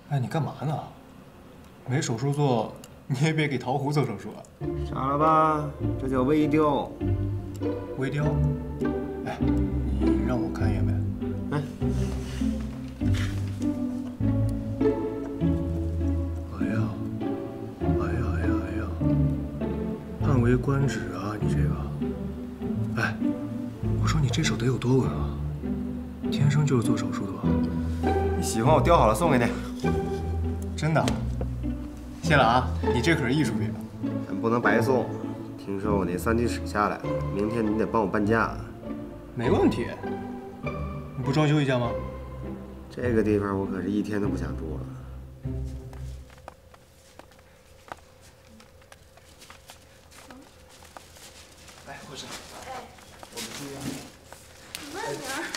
哎，你干嘛呢？没手术做，你也别给桃胡做手术啊！ 傻了吧？这叫微雕。 微雕？哎，你让我看一眼呗。 哎， 哎呀，哎呀哎呀哎呀！叹为观止啊，你这个。哎，我说你这手得有多稳啊？天生就是做手术的吧？ 你喜欢我雕好了送给你。 真的？谢了啊，你这可是艺术品。 咱不能白送。听说我那3居室下来了，明天你得帮我搬家。 没问题。你不装修一下吗？ 这个地方我可是一天都不想住了。 哎，护士。 哎， 我们住院。 慢点儿。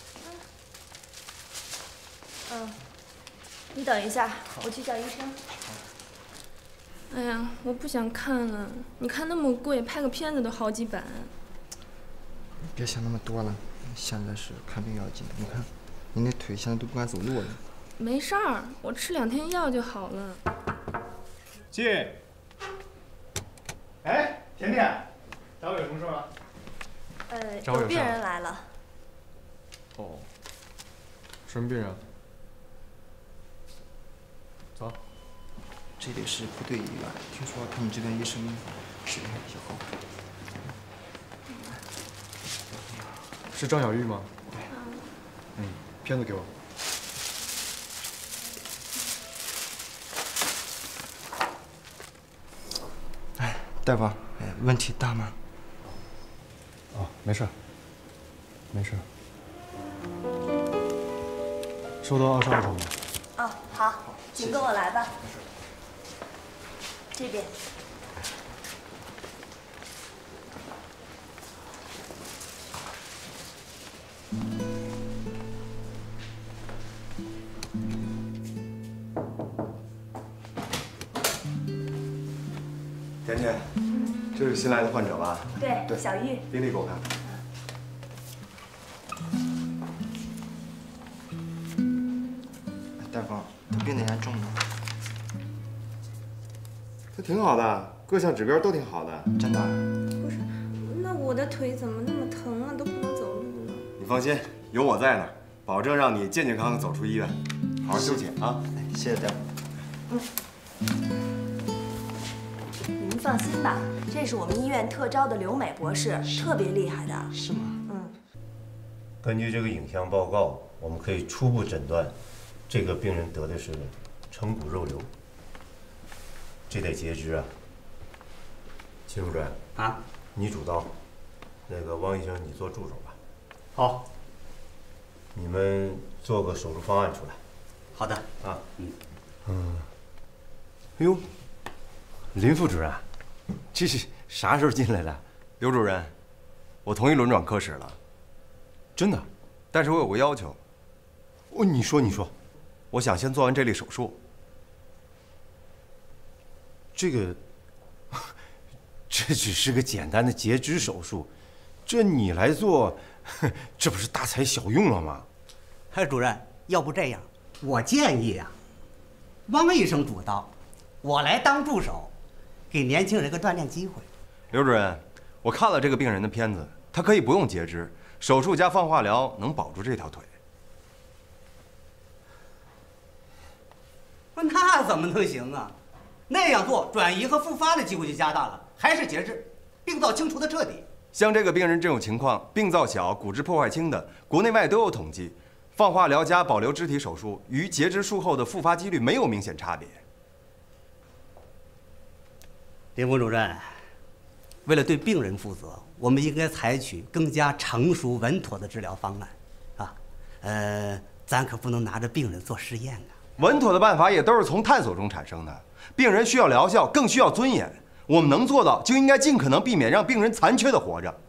你等一下，我去叫医生。哎呀，我不想看了。你看那么贵，拍个片子都好几百。 别想那么多了，现在是看病要紧。你看，你那腿现在都不敢走路了。 没事儿，我吃2天药就好了。 进。哎，甜甜，找我有什么事吗？ 有病人来了。 哦，什么病人？走。 这里是部队医院，听说他们这边医生质量比较高。 是张小玉吗？ 对。 片子给我。 哎，大夫，问题大吗？ 哦，没事，没事。收到22周吗？ 哦，好，请跟我来吧。这边。 甜甜，这是新来的患者吧？ 对，小玉。 病历给我看。 大夫，他病得严重吗？ 他挺好的，各项指标都挺好的。 真的？ 不是，那我的腿怎么那么疼啊？都不能走路了。 你放心，有我在呢，保证让你健健康康走出医院，好好休息啊！ 谢谢大夫。 你们放心吧，这是我们医院特招的刘美博士，特别厉害的。 是吗？ 根据这个影像报告，我们可以初步诊断，这个病人得的是成骨肉瘤，这得截肢啊。秦主任啊， 你主刀，那个汪医生你做助手吧。 好， 你们做个手术方案出来。 好的啊。哎呦，林副主任，这是啥时候进来的？ 刘主任，我同意轮转科室了，真的，但是我有个要求。 你说， 我想先做完这类手术。 这个，这只是个简单的截肢手术，这你来做，这不是大材小用了吗？ 嗨，主任，要不这样，我建议呀，汪医生主刀，我来当助手，给年轻人个锻炼机会。 刘主任，我看了这个病人的片子，他可以不用截肢，手术加放化疗能保住这条腿。 说那怎么能行啊？那样做转移和复发的机会就加大了，还是截肢，病灶清除的彻底。 像这个病人这种情况，病灶小、骨质破坏轻的，国内外都有统计，放化疗加保留肢体手术与截肢术后的复发几率没有明显差别。 林副主任，为了对病人负责，我们应该采取更加成熟稳妥的治疗方案，啊，咱可不能拿着病人做实验啊。 稳妥的办法也都是从探索中产生的，病人需要疗效，更需要尊严。我们能做到，就应该尽可能避免让病人残缺的活着。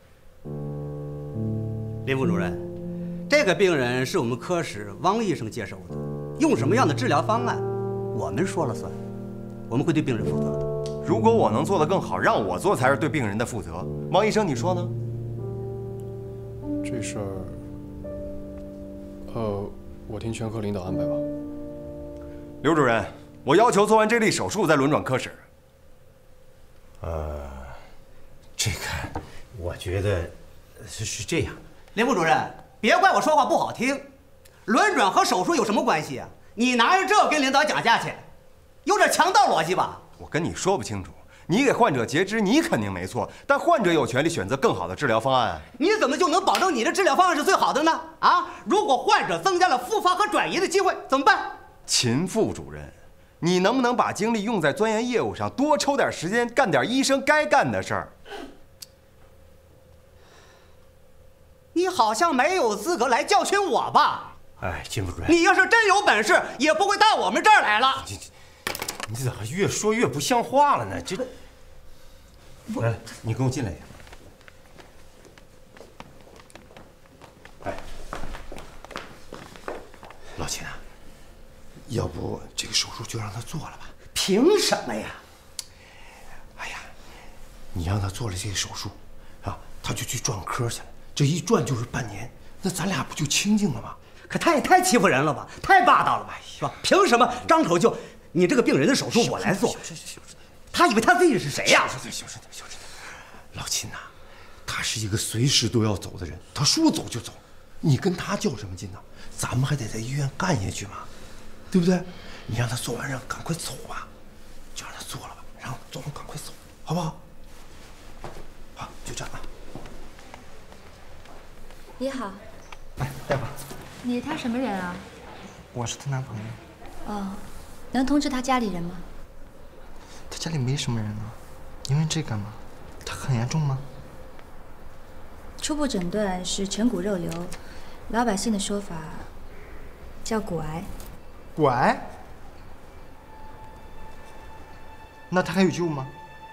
林副主任，这个病人是我们科室汪医生接手的，用什么样的治疗方案，我们说了算，我们会对病人负责的。 如果我能做得更好，让我做才是对病人的负责。汪医生，你说呢？ 这事儿，我听全科领导安排吧。 刘主任，我要求做完这例手术再轮转科室。 这个我觉得是这样。 林副主任，别怪我说话不好听，轮转和手术有什么关系啊？你拿着这跟领导讲价钱，有点强盗逻辑吧？ 我跟你说不清楚，你给患者截肢，你肯定没错，但患者有权利选择更好的治疗方案。你怎么就能保证你的治疗方案是最好的呢？啊，如果患者增加了复发和转移的机会，怎么办？ 秦副主任，你能不能把精力用在钻研业务上，多抽点时间干点医生该干的事儿？ 你好像没有资格来教训我吧？ 哎，秦副主任， 你要是真有本事，也不会到我们这儿来了。 你怎么越说越不像话了呢？这，来，你跟我进来。哎，老秦啊，要不这个手术就让他做了吧？ 凭什么呀？ 哎呀，你让他做了这个手术，啊，他就去转科去了。这一转就是半年，那咱俩不就清静了吗？ 可他也太欺负人了吧，太霸道了吧，是吧？凭什么张口就你这个病人的手术我来做？他以为他自己是谁呀？ 小声点。老秦呐，他是一个随时都要走的人，他说走就走，你跟他较什么劲呢？咱们还得在医院干下去嘛，对不对？你让他做完，让赶快走吧，就让他做了吧，然后做完赶快走，好不好？好，就这样啊。 你好， 哎，大夫， 你他什么人啊？ 我是她男朋友。 哦，能通知他家里人吗？ 他家里没什么人啊，因为这干嘛？他很严重吗？ 初步诊断是成骨肉瘤，老百姓的说法叫骨癌。 骨癌？那他还有救吗？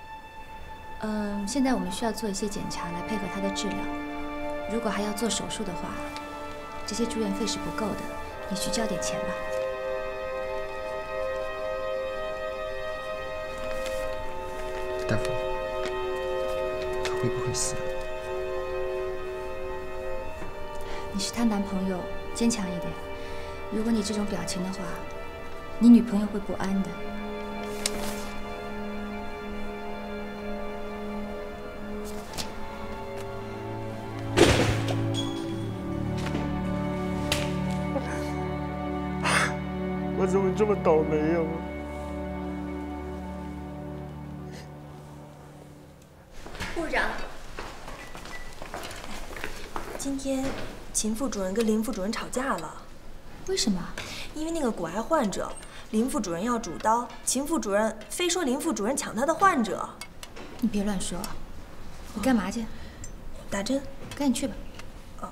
现在我们需要做一些检查来配合他的治疗。如果还要做手术的话，这些住院费是不够的，你去交点钱吧。 大夫，他会不会死？ 你是他男朋友，坚强一点。如果你这种表情的话，你女朋友会不安的。 我怎么这么倒霉呀？ 部长，今天秦副主任跟林副主任吵架了。 为什么？ 因为那个骨癌患者，林副主任要主刀，秦副主任非说林副主任抢他的患者。 你别乱说。你干嘛去？ 打针。 赶紧去吧。 哦。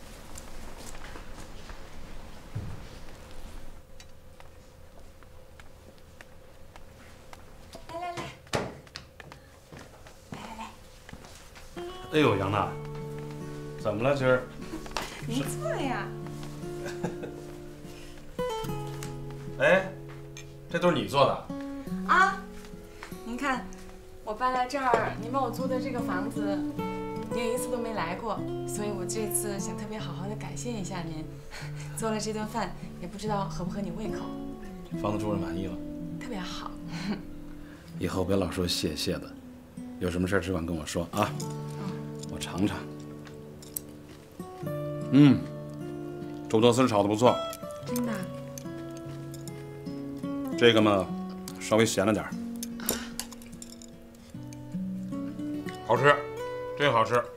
哎呦，杨娜，怎么了今儿？ 您坐呀。 哎，这都是你做的？ 啊，您看，我搬来这儿，您帮我租的这个房子，您有一次都没来过，所以我这次想特别好好的感谢一下您，做了这顿饭，也不知道合不合你胃口。 房子住着满意了？ 特别好。 以后别老说谢谢的，有什么事儿只管跟我说啊。我尝尝。猪头丝炒得不错。 真的？ 这个嘛，稍微咸了点儿。好吃，真好吃。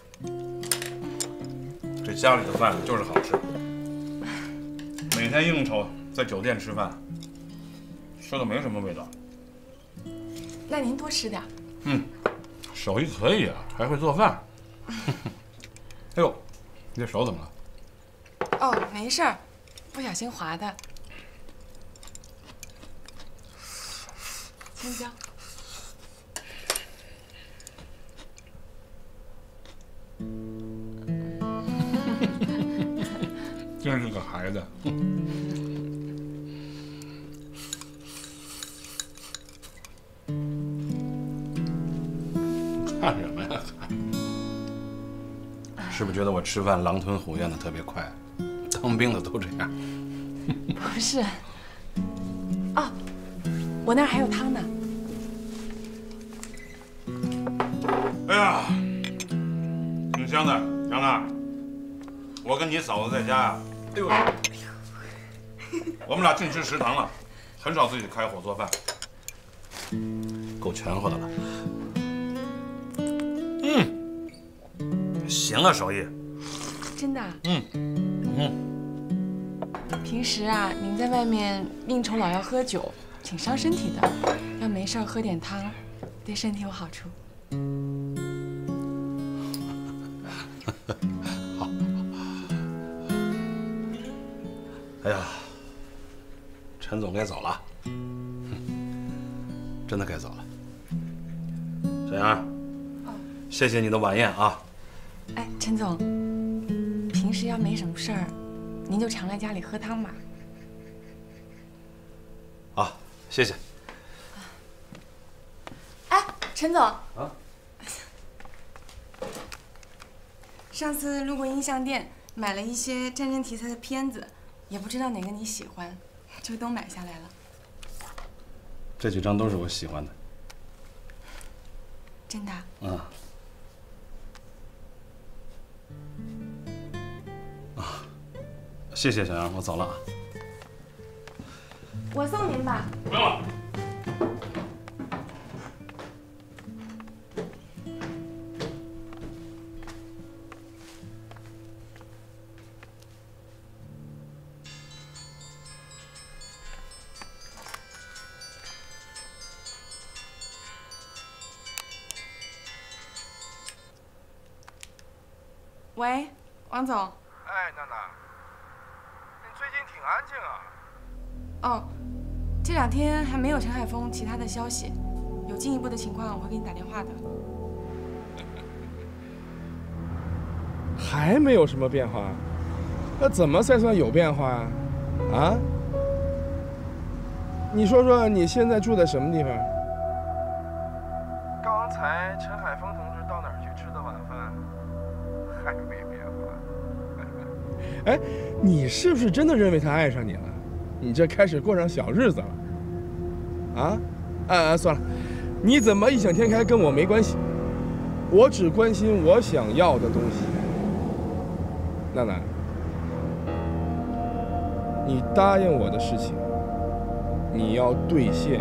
这家里的饭就是好吃。每天应酬在酒店吃饭，吃的没什么味道。 那您多吃点。 手艺可以啊，还会做饭。哎呦，你这手怎么了？ 哦，没事儿，不小心划的。青椒。 真是个孩子。看什么呀？是不是觉得我吃饭狼吞虎咽的特别快？当兵的都这样。 不是。哦， 我那儿还有汤呢。 哎呀，挺香的，杨娜。我跟你嫂子在家呀，哎呦，我们俩净吃食堂了，很少自己开火做饭，够全乎的了。行啊，手艺。 真的？平时啊，您在外面应酬老要喝酒，挺伤身体的。要没事喝点汤，对身体有好处。 好。哎呀，陈总该走了，真的该走了。小杨，谢谢你的晚宴啊。 哎，陈总，平时要没什么事儿，您就常来家里喝汤嘛。 啊，谢谢。 哎，陈总。 啊。 上次路过音像店，买了一些战争题材的片子，也不知道哪个你喜欢，就都买下来了。 这几张都是我喜欢的。 真的？ 谢谢小杨，我走了啊。 我送您吧。 不用了。 喂，王总。 哎，娜娜，你最近挺安静啊。 哦，这2天还没有陈海峰其他的消息，有进一步的情况我会给你打电话的。 还没有什么变化？那怎么才算有变化啊？啊？你说说你现在住在什么地方？刚才陈海峰同志到哪儿去吃的晚饭？还没变化。哎，你是不是真的认为他爱上你了？你这开始过上小日子了？算了，你怎么异想天开跟我没关系，我只关心我想要的东西。娜娜，你答应我的事情，你要兑现。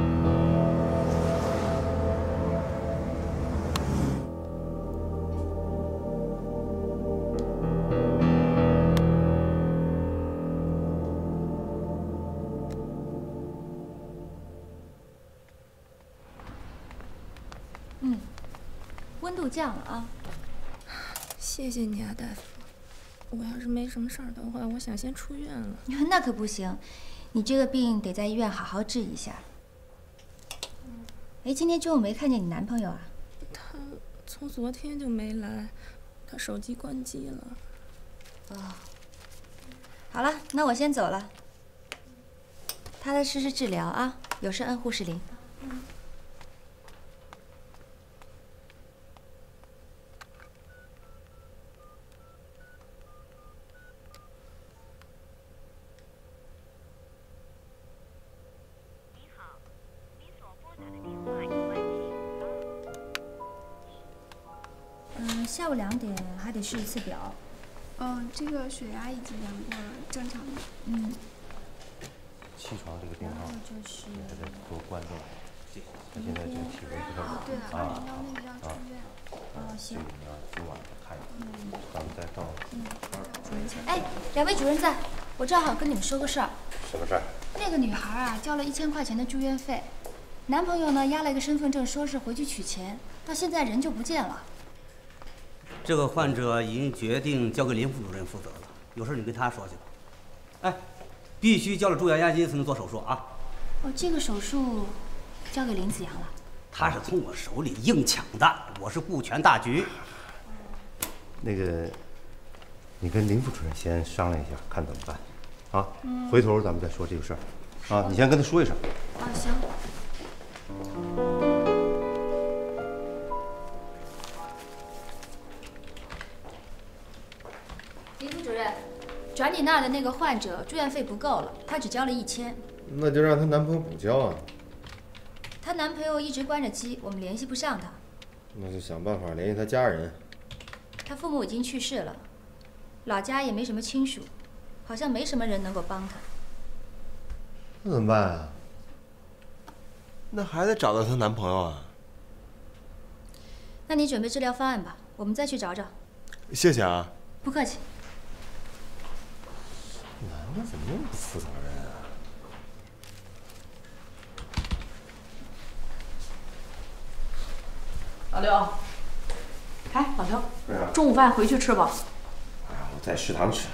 温度降了啊！ 谢谢你啊，大夫。我要是没什么事儿的话，我想先出院了。 那可不行，你这个病得在医院好好治一下。哎，今天中午没看见你男朋友啊？ 他从昨天就没来，他手机关机了。 哦，好了，那我先走了。踏踏实实治疗啊，有事摁护士铃。下午2点还得试一次表。 这个血压已经量过了，正常的。 起床这个电话就是还得给我关掉。他现在这个体温不太稳。 对了，2点到那个要出院。 行。 今晚看一下，咱们再到。 哎，2位主任在，我正好跟你们说个事儿。 什么事儿？ 那个女孩啊，交了1000块钱的住院费，男朋友呢押了一个身份证，说是回去取钱，到现在人就不见了。 这个患者已经决定交给林副主任负责了，有事你跟他说去吧。哎，必须交了住院押金才能做手术啊！ 这个手术交给林子阳了。 他是从我手里硬抢的，我是顾全大局。 那个，你跟林副主任先商量一下，看怎么办，啊？回头咱们再说这个事儿，啊，你先跟他说一声。 行。林副主任，转你那儿的那个患者住院费不够了，他只交了1000。 那就让她男朋友补交啊。 男朋友一直关着机，我们联系不上她。 那就想办法联系她家人。 她父母已经去世了，老家也没什么亲属，好像没什么人能够帮她。 那怎么办啊？那还得找到她男朋友啊。 那你准备治疗方案吧，我们再去找找。 谢谢啊。 不客气。 男的怎么那么不负责任啊？ 老刘，哎，老刘，中午饭回去吃吧。 哎呀，我在食堂吃。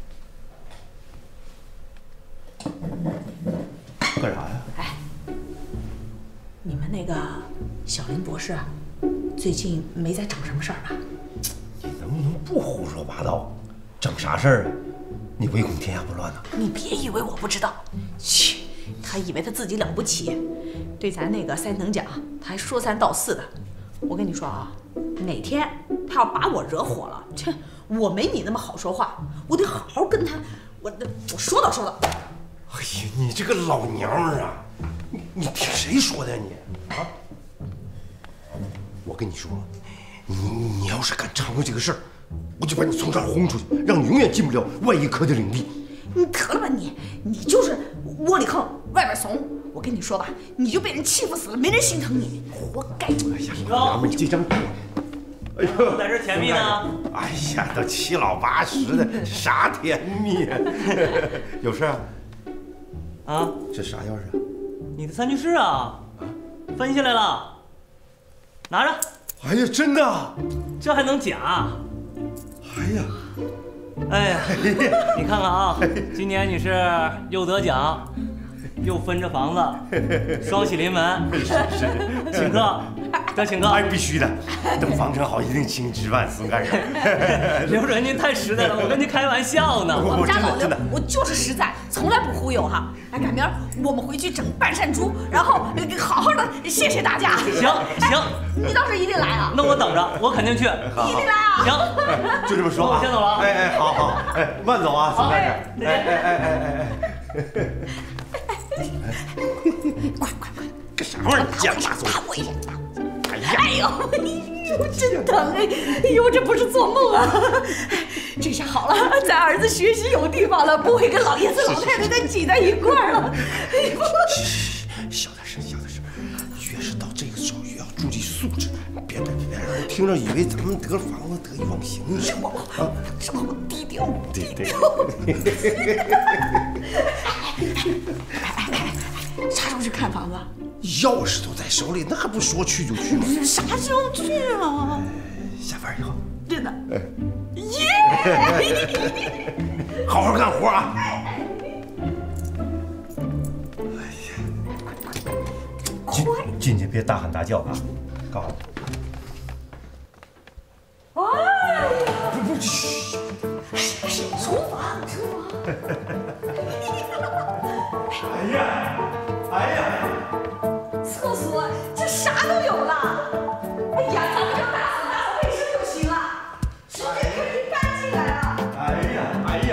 干啥呀？ 哎，你们那个小林博士，最近没在整什么事儿吧？ 你能不能不胡说八道？整啥事儿啊？你唯恐天下不乱呐！ 你别以为我不知道，切，他以为他自己了不起，对咱那个3等奖他还说3道4的。我跟你说啊，哪天他要把我惹火了，切，我没你那么好说话，我得好好跟他，我说道说道。 哎呀，你这个老娘们儿啊，你听谁说的呀你？啊！我跟你说，你要是敢掺和这个事儿，我就把你从这儿轰出去，让你永远进不了外一科的领地。 你得了吧你就是窝里横，外边怂。我跟你说吧，你就被人欺负死了，没人心疼你，活该！ 哎呀，老娘们，你这张嘴，哎呦， 在这甜蜜呢？ 哎呀，都7老8十的，啥甜蜜啊？有事啊？ 啊？ 这啥钥匙啊？ 你的3居室啊？分下来了，拿着。 哎呀，真的？ 这还能假？ 哎呀， 哎呀，你看看啊，今年你是又得奖，又分着房子，双喜临门。 是， 请客，得请客。 哎，必须的，等房成好一定请你吃饭，孙干事。 刘主任您太实在了，我跟您开玩笑呢。 我们家老刘，我就是实在，从来不忽悠哈。哎，赶明儿我们回去整半扇猪，然后好好的谢谢大家。 行， 你倒是一定来啊！ 那我等着，我肯定去。 一定来啊！ 行， 就这么说啊。 我先走了啊。 哎，好，哎，慢走啊，孙干事。哎。快，干啥玩意儿？讲大嘴！ 我一下。哎呦，真疼哎呦，这不是做梦啊！这下好了，咱儿子学习有地方了，不会跟老爷子老太太再挤在一块儿了。 小点声，越是到这个时候越要注意素质，别让人听着以为咱们得了房子得意忘形了。 是我低调。 对。 啥时候去看房子？ 钥匙都在手里，那还不说去就去吗？ 啥时候去啊？ 下班以后。 真的。耶！ 好好干活啊！进去别大喊大叫啊！告诉你。哎呀！ 不，嘘。 厨房。 哎呀！ 厕所这啥都有了。哎呀，咱们就打扫卫生就行了，直接可以搬进来了。 哎呀！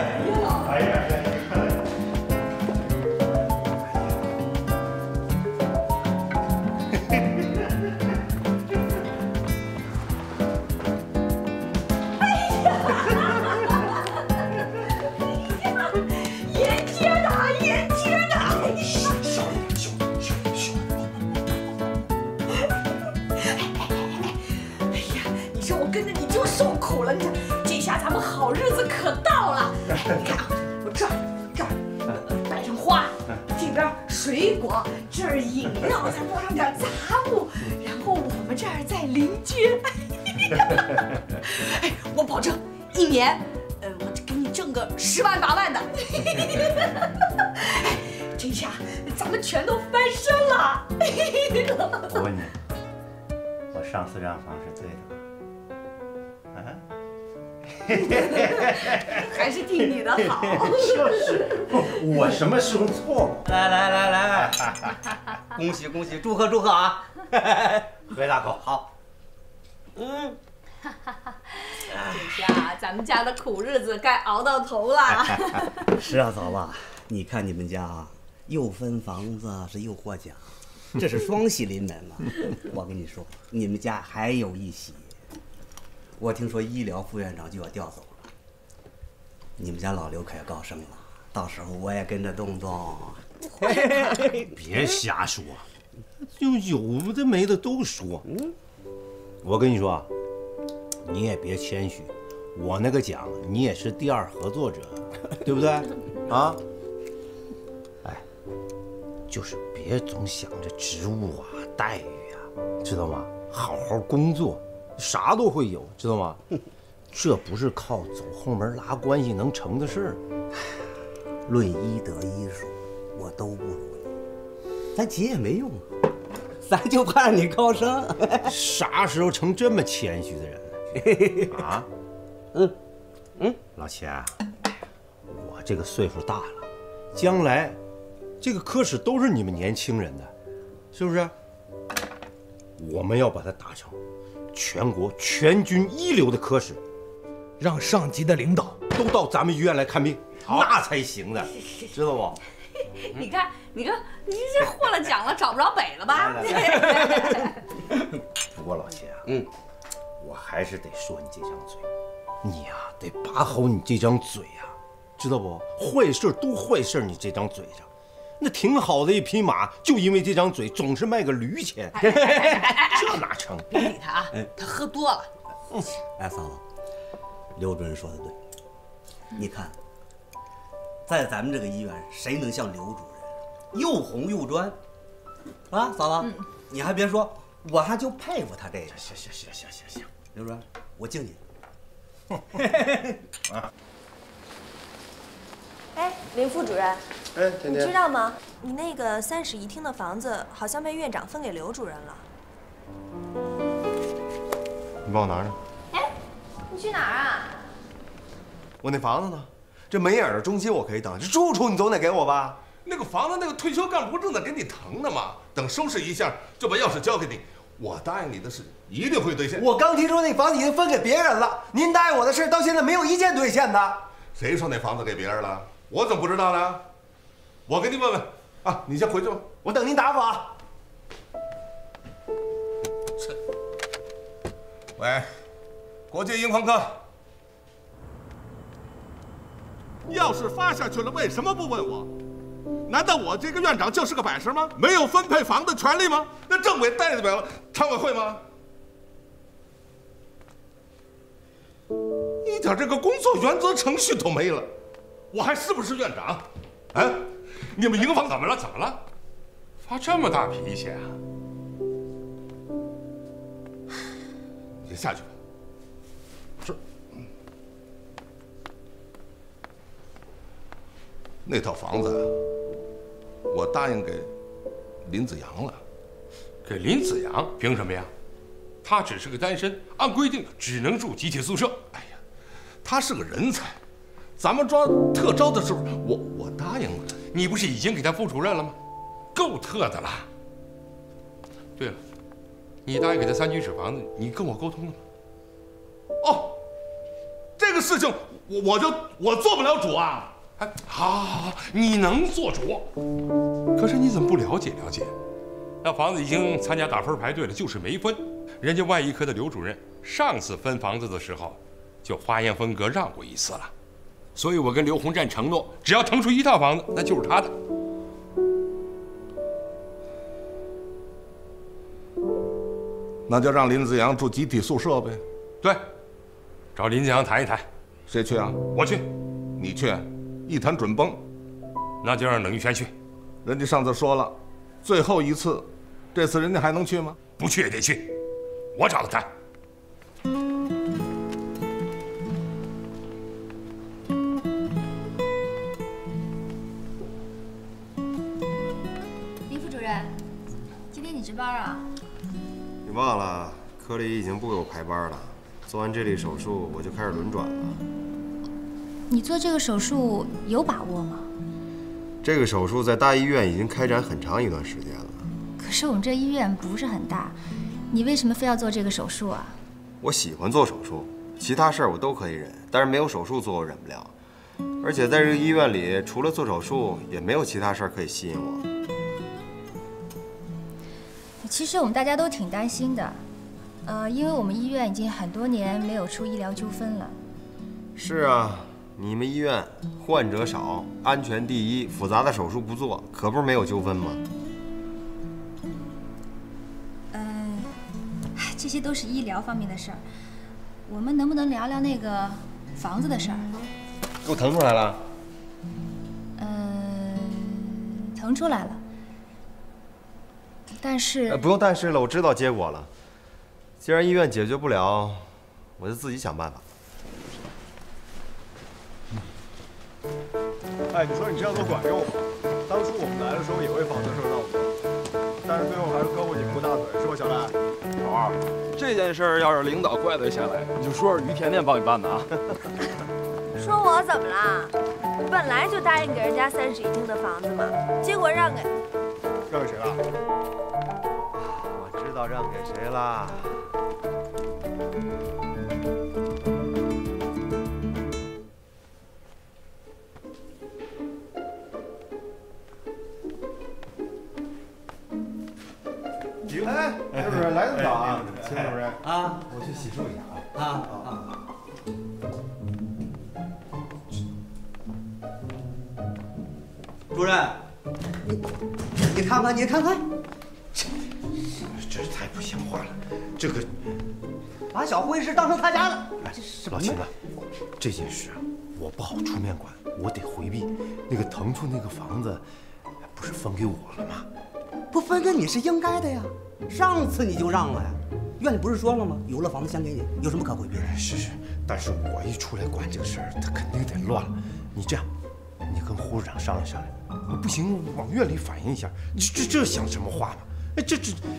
受苦了，你看，这下咱们好日子可到了。你看啊，我这儿摆上花，这边水果，这儿饮料，再放上点杂物，然后我们这儿再临街。哎，我保证1年，我给你挣个10万8万的。这下咱们全都翻身了。 我问你，我上次让房是对的吗？ 还是听你的好。 就是，我什么时候错过？ 来，恭喜，祝贺啊！喝大口，好。 这下咱们家的苦日子该熬到头了。 是啊，嫂子，你看你们家啊，又分房子是又获奖， 这是双喜临门嘛。我跟你说，你们家还有一喜。我听说医疗副院长就要调走了，你们家老刘可要高升了，到时候我也跟着动动。 别瞎说，就有的没的都说。我跟你说啊，你也别谦虚，我那个奖你也是第2合作者，对不对？啊？哎，就是别总想着职务啊、待遇啊，知道吗？好好工作，啥都会有，知道吗？这不是靠走后门拉关系能成的事儿。 论医德医术，我都不如你，咱急也没用啊，咱就怕你高升。 啥时候成这么谦虚的人了？啊？老钱，我这个岁数大了，将来这个科室都是你们年轻人的，是不是？我们要把它打成全国全军一流的科室， 让上级的领导都到咱们医院来看病，那才行的，知道不？ 你看，你这获了奖了，找不着北了吧？ 不过老钱啊，我还是得说你这张嘴，你呀得把好你这张嘴呀，知道不？坏事都坏事，你这张嘴上，那挺好的一匹马，就因为这张嘴总是卖个驴钱，这哪成？ 别理他啊，他喝多了。 哎，嫂子，刘主任说的对，你看，在咱们这个医院，谁能像刘主任又红又专？啊，嫂子，你还别说，我还就佩服他这个。行，刘主任，我敬你。 啊。哎，林副主任， 哎，甜甜， 你知道吗？你那个3室1厅的房子好像被院长分给刘主任了。 你帮我拿着。 哎，你去哪儿啊？ 我那房子呢？这门眼的中心我可以等，这住处你总得给我吧？ 那个房子，那个退休干部正在给你腾呢嘛，等收拾一下就把钥匙交给你。我答应你的事一定会兑现。 我刚听说那房子已经分给别人了，您答应我的事到现在没有一件兑现的。 谁说那房子给别人了？我怎么不知道呢？我给你问问啊，你先回去吧， 我等您答复啊。 喂，国际银矿科，要是发下去了，为什么不问我？难道我这个院长就是个摆设吗？没有分配房的权利吗？那政委代表了常委会吗？一点这个工作原则程序都没了，我还是不是院长？啊，你们营房怎么了？怎么了？发这么大脾气啊？你先下去吧。是。那套房子，我答应给林子阳了。给林子阳？凭什么呀？他只是个单身，按规定只能住集体宿舍。哎呀，他是个人才，咱们抓特招的时候，我答应了。你不是已经给他副主任了吗？够特的了。对了，你答应给他3居室房子，你跟我沟通了吗？哦，这个事情我做不了主啊。哎，好，你能做主，可是你怎么不了解了解？那房子已经参加打分排队了，就是没分。人家外医科的刘主任上次分房子的时候，就花言分隔让过一次了。所以我跟刘洪战承诺，只要腾出1套房子，那就是他的。那就让林子阳住集体宿舍呗。对，找林子阳谈一谈。谁去啊？我去。你去？一谈准崩。那就让冷玉轩去。人家上次说了，最后一次，这次人家还能去吗？不去也得去，我找他谈。 林副主任，今天你值班啊？ 你忘了，科里已经不给我排班了。做完这例手术，我就开始轮转了。 你做这个手术有把握吗？ 这个手术在大医院已经开展很长一段时间了。 可是我们这医院不是很大，你为什么非要做这个手术啊？ 我喜欢做手术，其他事儿我都可以忍，但是没有手术做我忍不了。而且在这个医院里，除了做手术，也没有其他事儿可以吸引我。 其实我们大家都挺担心的，因为我们医院已经很多年没有出医疗纠纷了。 是啊，你们医院患者少，安全第一，复杂的手术不做，可不是没有纠纷吗？ 这些都是医疗方面的事儿，我们能不能聊聊那个房子的事儿？ 给我腾出来了。 腾出来了，但是不用但是了，我知道结果了。既然医院解决不了，我就自己想办法。 哎，你说你这样做管用吗？当初我们来的时候也为房子事闹过，但是最后还是胳膊拧过大腿，是吧，小赖？ 老二，这件事儿要是领导怪罪下来，你就说是于甜甜帮你办的啊。 说我怎么啦？本来就答应给人家3室1厅的房子嘛，结果让给谁了？ 我知道让给谁了。哎，刘主任来这么早啊？秦主任啊， 我去洗漱一下啊。主任，你看看，你看看， 这太不像话了！这个把小会议室当成他家了。 老秦啊，这件事啊，我不好出面管，我得回避。那个腾出那个房子，不是分给我了吗？ 不分给你是应该的呀，上次你就让了呀。院里不是说了吗？有了房子先给你，有什么可回避的？ 是，但是我一出来管这个事儿，他肯定得乱了。你这样，你跟护士长商量商量。不行，往院里反映一下。这像什么话吗？哎，这，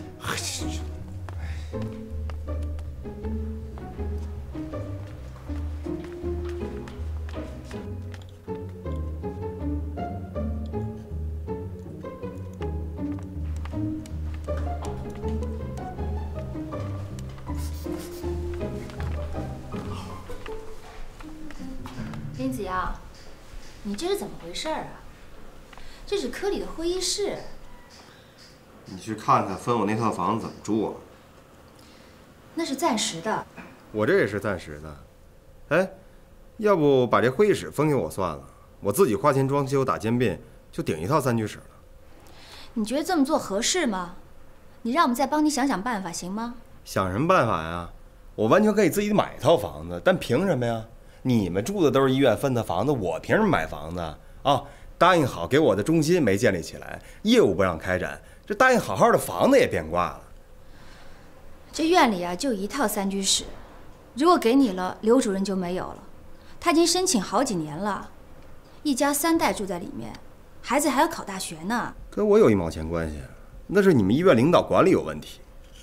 林子阳，你这是怎么回事啊？这是科里的会议室。 你去看看分我那套房子怎么住啊？ 那是暂时的。 我这也是暂时的。哎，要不把这会议室分给我算了，我自己花钱装修打间并，就顶一套3居室了。 你觉得这么做合适吗？你让我们再帮你想想办法，行吗？ 想什么办法呀？我完全可以自己买一套房子，但凭什么呀？你们住的都是医院分的房子，我凭什么买房子啊？答应好给我的中心没建立起来，业务不让开展，这答应好好的房子也变卦了。 这院里啊就一套3居室，如果给你了，刘主任就没有了。他已经申请好几年了，一家3代住在里面，孩子还要考大学呢。 跟我有1毛钱关系？那是你们医院领导管理有问题。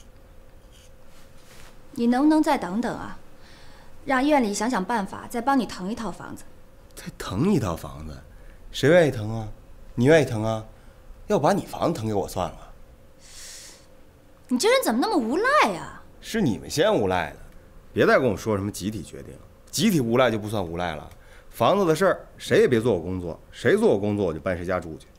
你能不能再等等啊？让院里想想办法，再帮你腾一套房子。 再腾一套房子？谁愿意腾啊？你愿意腾啊？要把你房子腾给我算了。 你这人怎么那么无赖呀？ 是你们先无赖的，别再跟我说什么集体决定，集体无赖就不算无赖了。房子的事儿谁也别做我工作，谁做我工作我就搬谁家住去。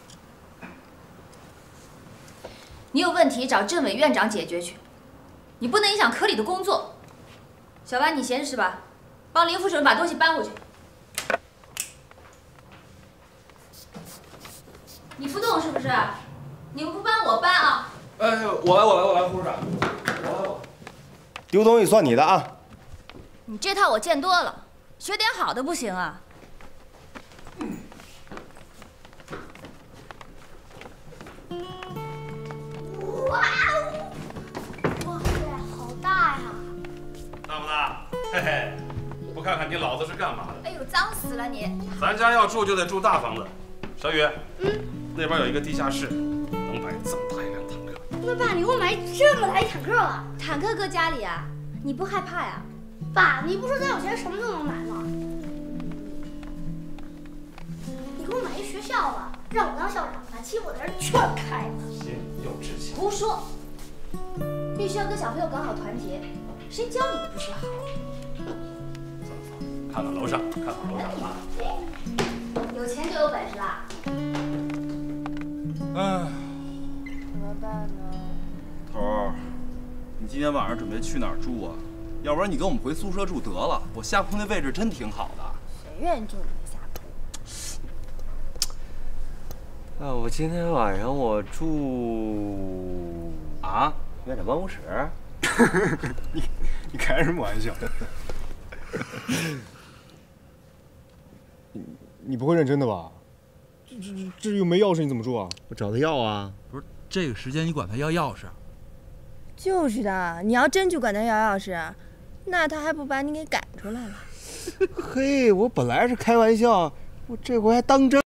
你有问题找政委院长解决去，你不能影响科里的工作。小白，你闲着是吧？帮林副主任把东西搬回去。你不动是不是？你们不搬我搬啊！ 哎，我来，护士长，我来。 丢东西算你的啊！ 你这套我见多了，学点好的不行啊？ 哇塞，好大呀！ 大不大？嘿嘿，不看看你老子是干嘛的？ 哎呦，脏死了你！ 咱家要住就得住大房子。小雨，那边有一个地下室，能摆这么大一辆坦克。 那爸，你给我买这么大一坦克啊？ 坦克搁家里啊？你不害怕呀？ 爸，你不说咱有钱什么都能买吗？你给我买一学校吧，让我当校长，把欺负我的人全开了。 行，有志气。 胡说！必须要跟小朋友搞好团结，谁教你的不学好？ 看看楼上，看看楼上啊！ 有钱就有本事啦。 哎， 怎么办呢？ 你今天晚上准备去哪儿住啊？要不然你跟我们回宿舍住得了，我下铺那位置真挺好的。 谁愿意住你的下铺？ 我今天晚上我住啊，院长办公室。你开什么玩笑？你不会认真的吧？这又没钥匙，你怎么住啊？我找他要啊。 不是这个时间你管他要钥匙？ 就是的，你要真去管他要钥匙，那他还不把你给赶出来了？ 嘿，我本来是开玩笑，我这回还当真。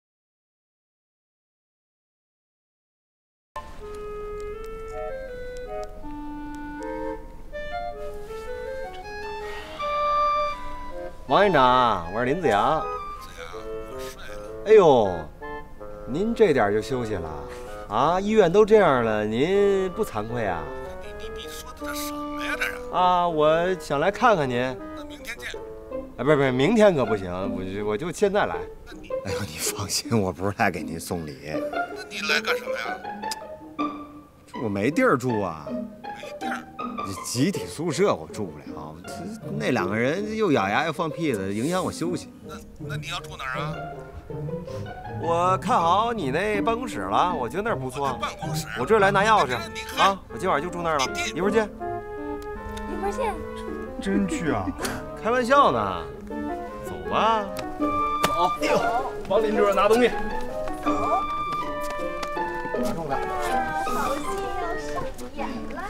王院长，我是林子阳。 子阳，我睡了。 哎呦，您这点就休息了啊？医院都这样了，您不惭愧啊？ 你说的这什么呀？这是啊，我想来看看您。 那明天见。 不是，明天可不行，我就现在来。 哎呦，你放心，我不是来给您送礼。 那你来干什么呀？ 我没地儿住啊。 没地儿。 集体宿舍我住不了，那两个人又咬牙又放屁的，影响我休息。 那你要住哪儿啊？ 我看好你那办公室了，我觉得那儿不错。 办公室？ 我这儿来拿钥匙啊，我今晚就住那儿了。一会儿见。 一会儿见。 真去啊？开玩笑呢。走吧。 走。哎呦，帮林主任拿东西。 走。 拿重的。 好戏要上演了。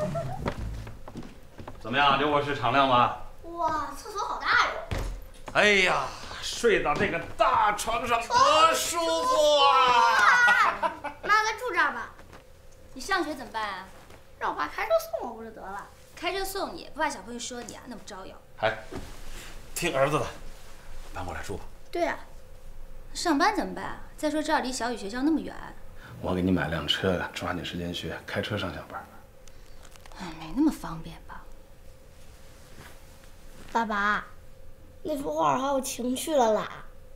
怎么样，这卧室敞亮吧？ 哇，厕所好大哟！ 哎呀，睡到这个大床上多舒服啊！ 妈，咱住这儿吧。 你上学怎么办啊？ 让我爸开车送我不就得了？ 开车送你，不怕小朋友说你啊？那么招摇。 哎，听儿子的，搬过来住吧。 对呀。 上班怎么办啊？再说这儿离小雨学校那么远。 我给你买辆车呀，抓紧时间去，开车上下班。 哎，没那么方便吧？ 爸爸，那幅画好有情绪了啦。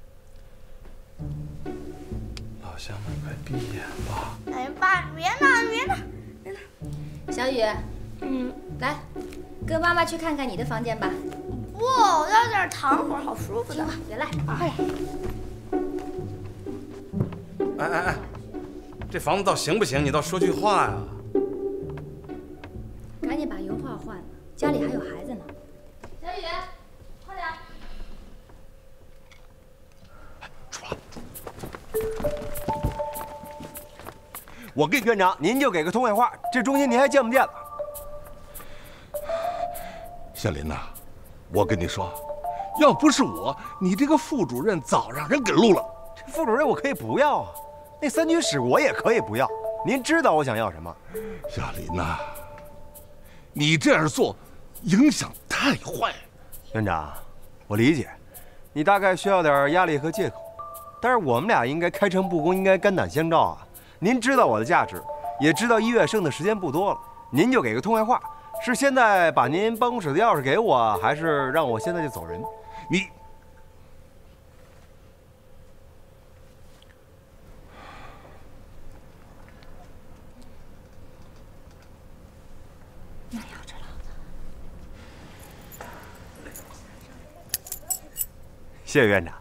老乡们，快闭眼吧。 哎，爸，别闹，别闹，别闹。 小雨，来，跟妈妈去看看你的房间吧。 不，我要在这儿躺会儿，好舒服的。 别赖， 快点。 哎，这房子倒行不行？你倒说句话呀！ 赶紧把油画换了，家里还有孩子呢。小雨，快点。 我跟院长，您就给个通电话，这中心您还见不见了？ 小林呐，我跟你说，要不是我，你这个副主任早让人给录了。 这副主任我可以不要啊，那3居室我也可以不要。您知道我想要什么？ 小林呐，你这样做影响太坏。 院长，我理解，你大概需要点压力和借口，但是我们俩应该开诚布公，应该肝胆相照啊。您知道我的价值，也知道1月剩的时间不多了，您就给个通电话，是现在把您办公室的钥匙给我，还是让我现在就走人？ 你。 那要着了。 谢谢院长。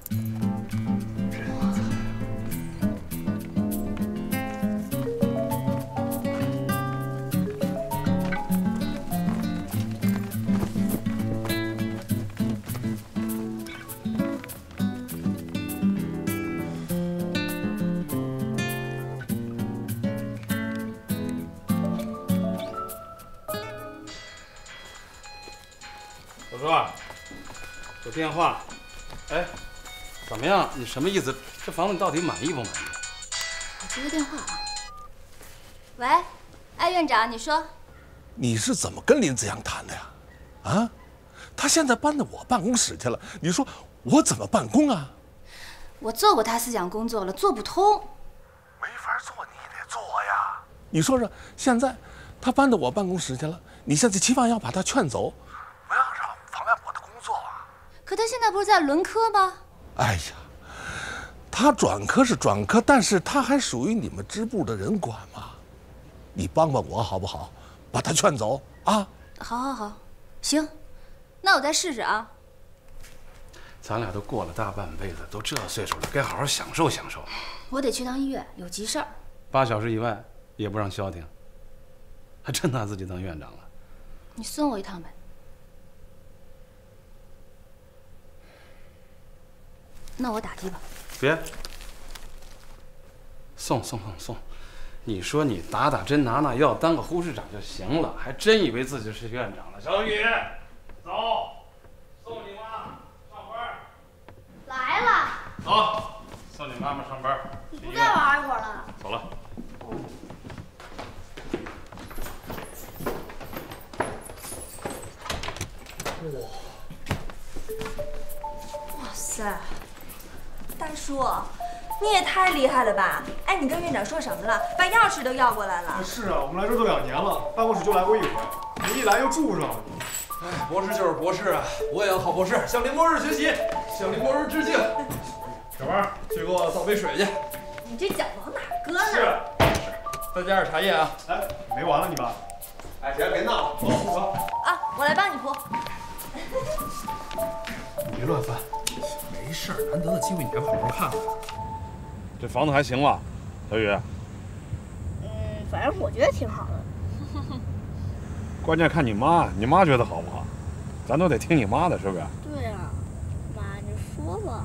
我说，有电话。哎，怎么样？你什么意思？这房子你到底满意不满意？ 我接个电话啊。喂，哎，院长，你说。 你是怎么跟林子阳谈的呀？啊，他现在搬到我办公室去了，你说我怎么办公啊？ 我做过他思想工作了，做不通。 没法做，你得做呀。你说说，现在他搬到我办公室去了，你现在期望要把他劝走，不要让妨碍我的工作啊。 可他现在不是在轮科吗？ 哎呀，他转科是转科，但是他还属于你们支部的人管嘛。你帮帮我好不好？ 把他劝走啊。 好，好，好，行，那我再试试啊。 咱俩都过了大半辈子，都这岁数了，该好好享受享受。 我得去趟医院，有急事儿。 8小时以外也不让消停，还真拿自己当院长了。 你送我一趟呗。那我打的吧。 别，送！你说你打针拿药，当个护士长就行了，还真以为自己是院长了。小雨，走，送你妈上班。 来了。 走，送你妈妈上班。 你不再玩一会儿了？ 走了。 哇塞，大叔，你也太厉害了吧！哎，你跟院长说什么了？把钥匙都要过来了。 是啊，我们来这都2年了，办公室就来过1回，你一来又住上了。 哎，博士就是博士啊，我也要考博士，向林博士学习，向林博士致敬。小王，去给我倒杯水去。 你这脚往哪搁呢？ 是，再加点茶叶啊。 哎，没完了你吧？ 哎，别闹了，走。 啊，我来帮你铺。 你别乱翻。没事，难得的机会，你还不好好看看。 这房子还行吧，小雨？ 反正我觉得挺好的。 关键看你妈觉得好不好，咱都得听你妈的，是不是？ 对啊，妈，你说吧。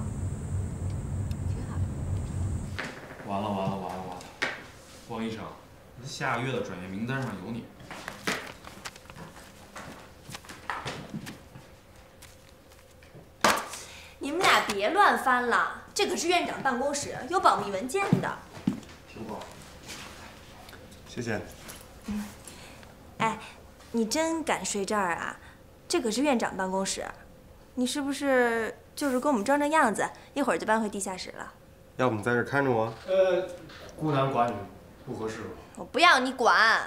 完了！汪医生，下个月的转院名单上有你。 你们俩别乱翻了，这可是院长办公室，有保密文件的。 听过。 谢谢。 哎，你真敢睡这儿啊？这可是院长办公室，你是不是就是给我们装装样子，一会儿就搬回地下室了？ 要不你在这看着我？ 姑娘管你不合适吧？ 我不要你管。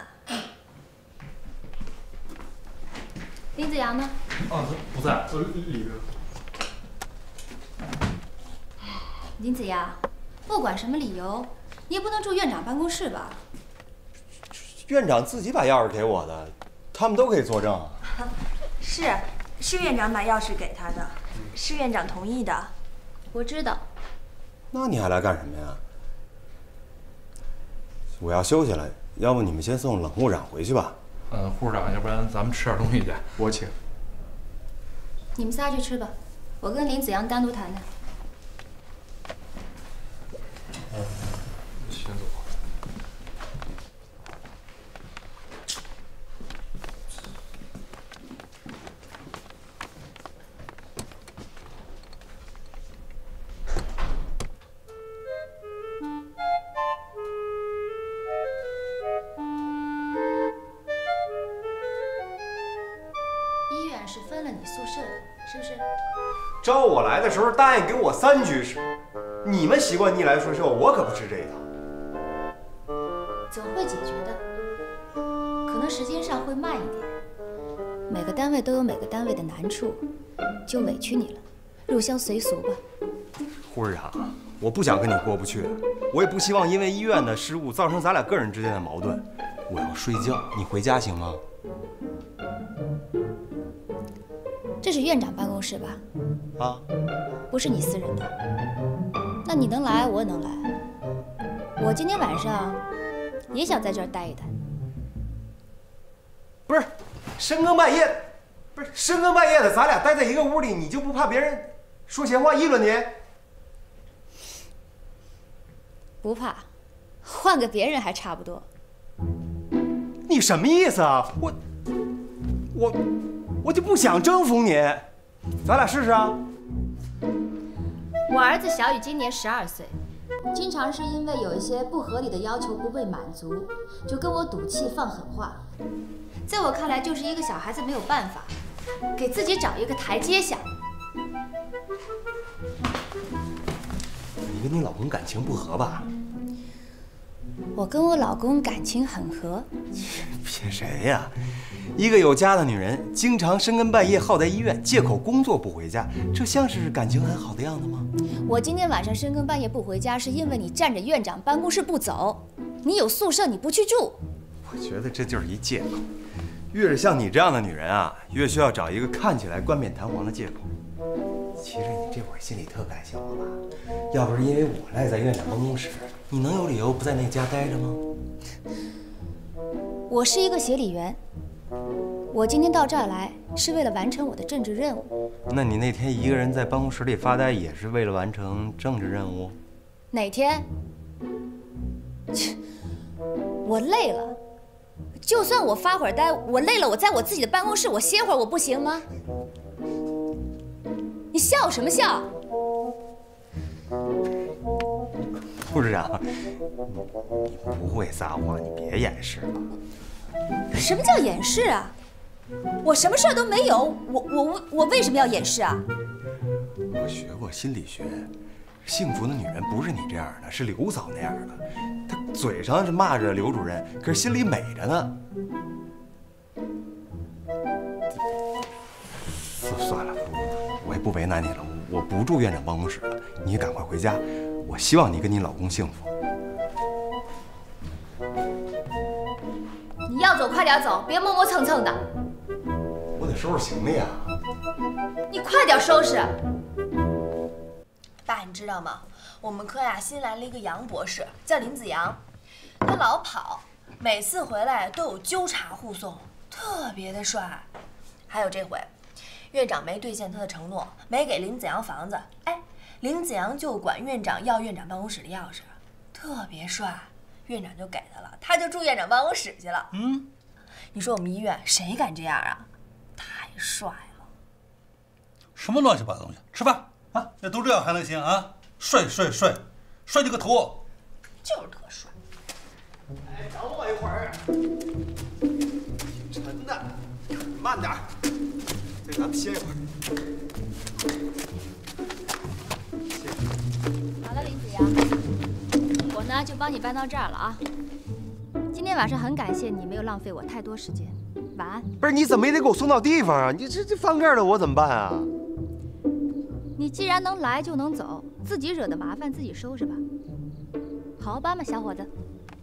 林子阳呢？ 啊，不在， 里边。 林子阳，不管什么理由，你也不能住院长办公室吧？ 院长自己把钥匙给我的，他们都可以作证。 是院长把钥匙给他的，是院长同意的。 我知道。 那你还来干什么呀？我要休息了，要不你们先送冷护长回去吧。 护士长，要不然咱们吃点东西去。 我请。 你们仨去吃吧，我跟林子阳单独谈谈。 先走。 医院是分了你宿舍的，是不是？ 招我来的时候答应给我3居室，你们习惯逆来顺受，我可不吃这一套。 总会解决的，可能时间上会慢一点。每个单位都有每个单位的难处，就委屈你了，入乡随俗吧。 护士长，我不想跟你过不去，我也不希望因为医院的失误造成咱俩个人之间的矛盾。我要睡觉，你回家行吗？ 这是院长办公室吧？ 啊， 不是你私人的。那你能来，我能来。我今天晚上也想在这儿待一待。 不是，深更半夜的，咱俩待在一个屋里，你就不怕别人说闲话议论你？ 不怕，换个别人还差不多。 你什么意思啊？我就不想征服你，咱俩试试啊。 我儿子小雨今年12岁，经常是因为有一些不合理的要求不被满足，就跟我赌气放狠话。在我看来，就是一个小孩子没有办法，给自己找一个台阶下。 你跟你老公感情不和吧？ 我跟我老公感情很和。 骗谁呀？一个有家的女人，经常深更半夜耗在医院，借口工作不回家，这像是感情很好的样子吗？ 我今天晚上深更半夜不回家，是因为你占着院长办公室不走。你有宿舍你不去住。 我觉得这就是一借口。越是像你这样的女人啊，越需要找一个看起来冠冕堂皇的借口。其实你这会儿心里特感谢我吧？要不是因为我赖在院长办公室，你能有理由不在那家待着吗？ 我是一个协理员，我今天到这儿来是为了完成我的政治任务。 那你那天一个人在办公室里发呆，也是为了完成政治任务？ 哪天？切，我累了。就算我发会儿呆，我累了，我在我自己的办公室我歇会儿，我不行吗？你笑什么笑？ 副市长，你不会撒谎，你别掩饰了。 什么叫掩饰啊？我什么事儿都没有，我为什么要掩饰啊？ 我学过心理学，幸福的女人不是你这样的，是刘嫂那样的。她嘴上是骂着刘主任，可是心里美着呢。算了，我也不为难你了，我不住院长办公室了，你赶快回家。我希望你跟你老公幸福。 你要走快点走，别磨磨蹭蹭的。 我得收拾行李啊。 你快点收拾。 爸，你知道吗？我们科呀新来了一个杨博士，叫林子阳，他老跑，每次回来都有纠察护送，特别的帅。还有这回，院长没兑现他的承诺，没给林子阳房子，哎，林子阳就管院长要院长办公室的钥匙，特别帅，院长就给他了，他就住院长办公室去了。你说我们医院谁敢这样啊？太帅了！ 什么乱七八糟东西？吃饭啊！这都这样还能行啊？帅你个头！ 就是特帅。 哎，等我一会儿。挺沉的，慢点。再咱们歇一会儿。 好了，林子阳，我呢就帮你搬到这儿了啊。今天晚上很感谢你没有浪费我太多时间，晚安。 不是，你怎么也得给我送到地方啊！你这翻盖的我怎么办啊？ 你既然能来就能走，自己惹的麻烦自己收拾吧。好好搬吧，小伙子。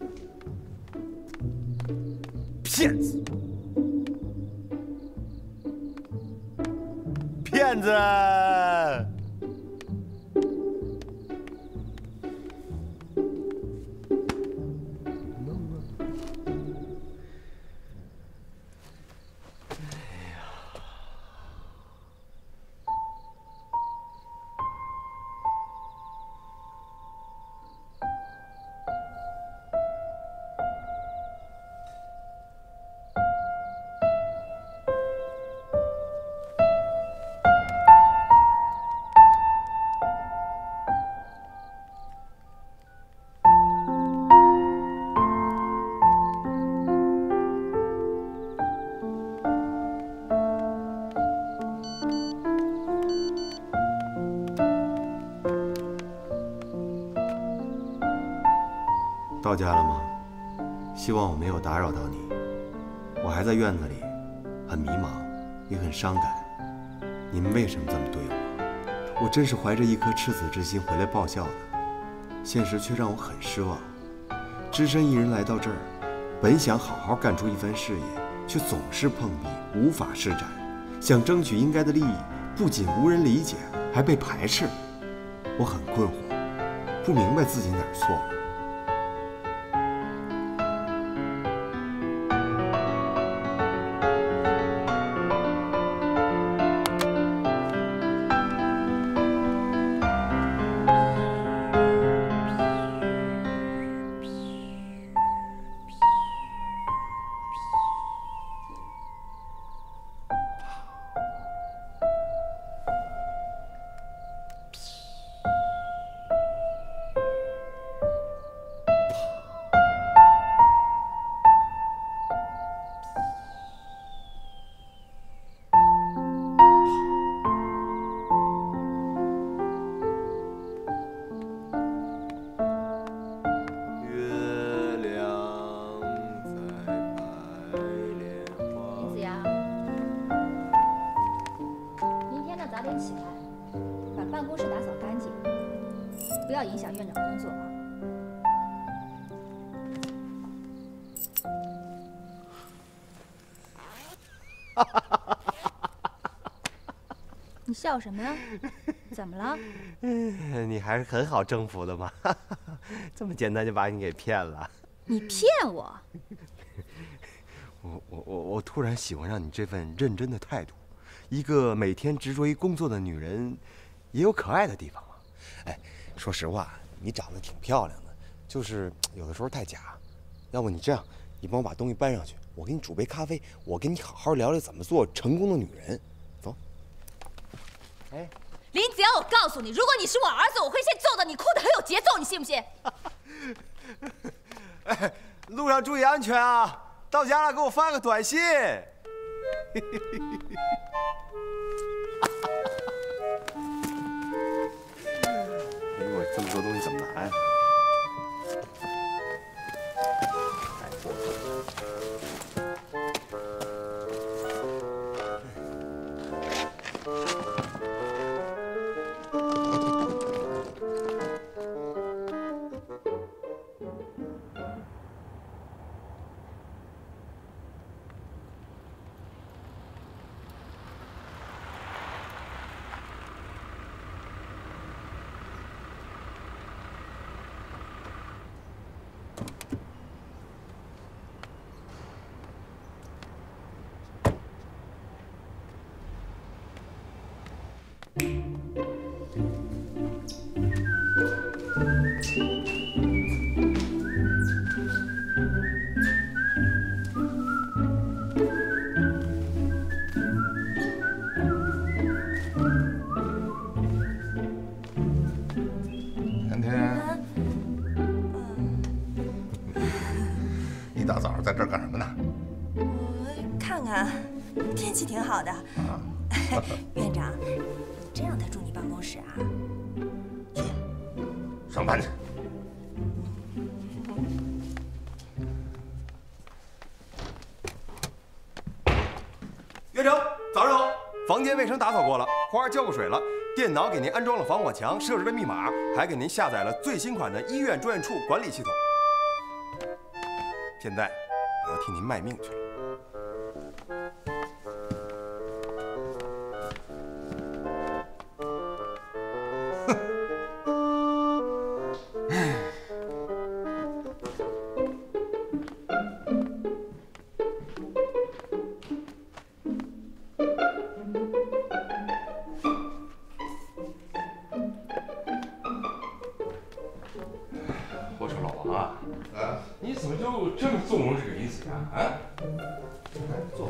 骗子！骗子！到家了吗？希望我没有打扰到你。我还在院子里，很迷茫，也很伤感。你们为什么这么对我？我真是怀着一颗赤子之心回来报效的，现实却让我很失望。只身一人来到这儿，本想好好干出一番事业，却总是碰壁，无法施展。想争取应该的利益，不仅无人理解，还被排斥。我很困惑，不明白自己哪儿错了。 不要影响院长工作啊！ 你笑什么呀？怎么了？ 你还是很好征服的嘛，这么简单就把你给骗了。 你骗我？ 我突然喜欢上你这份认真的态度。一个每天执着于工作的女人，也有可爱的地方嘛。哎，说实话，你长得挺漂亮的，就是有的时候太假。要不你这样，你帮我把东西搬上去，我给你煮杯咖啡，我跟你好好聊聊怎么做成功的女人。走。哎， 林子阳，我告诉你，如果你是我儿子，我会先揍到你哭得很有节奏，你信不信？ 哎，路上注意安全啊！到家了给我发个短信。我这么多东西怎么拿呀？ 在这儿干什么呢？ 我看看，天气挺好的。院长，你真让他住你办公室啊？ 去，上班去。 院长，早上好。房间卫生打扫过了，花浇过水了，电脑给您安装了防火墙，设置了密码，还给您下载了最新款的医院专业处管理系统。现在我要替您卖命去了。 我说老王啊，你怎么就这么纵容这个林子阳啊？坐。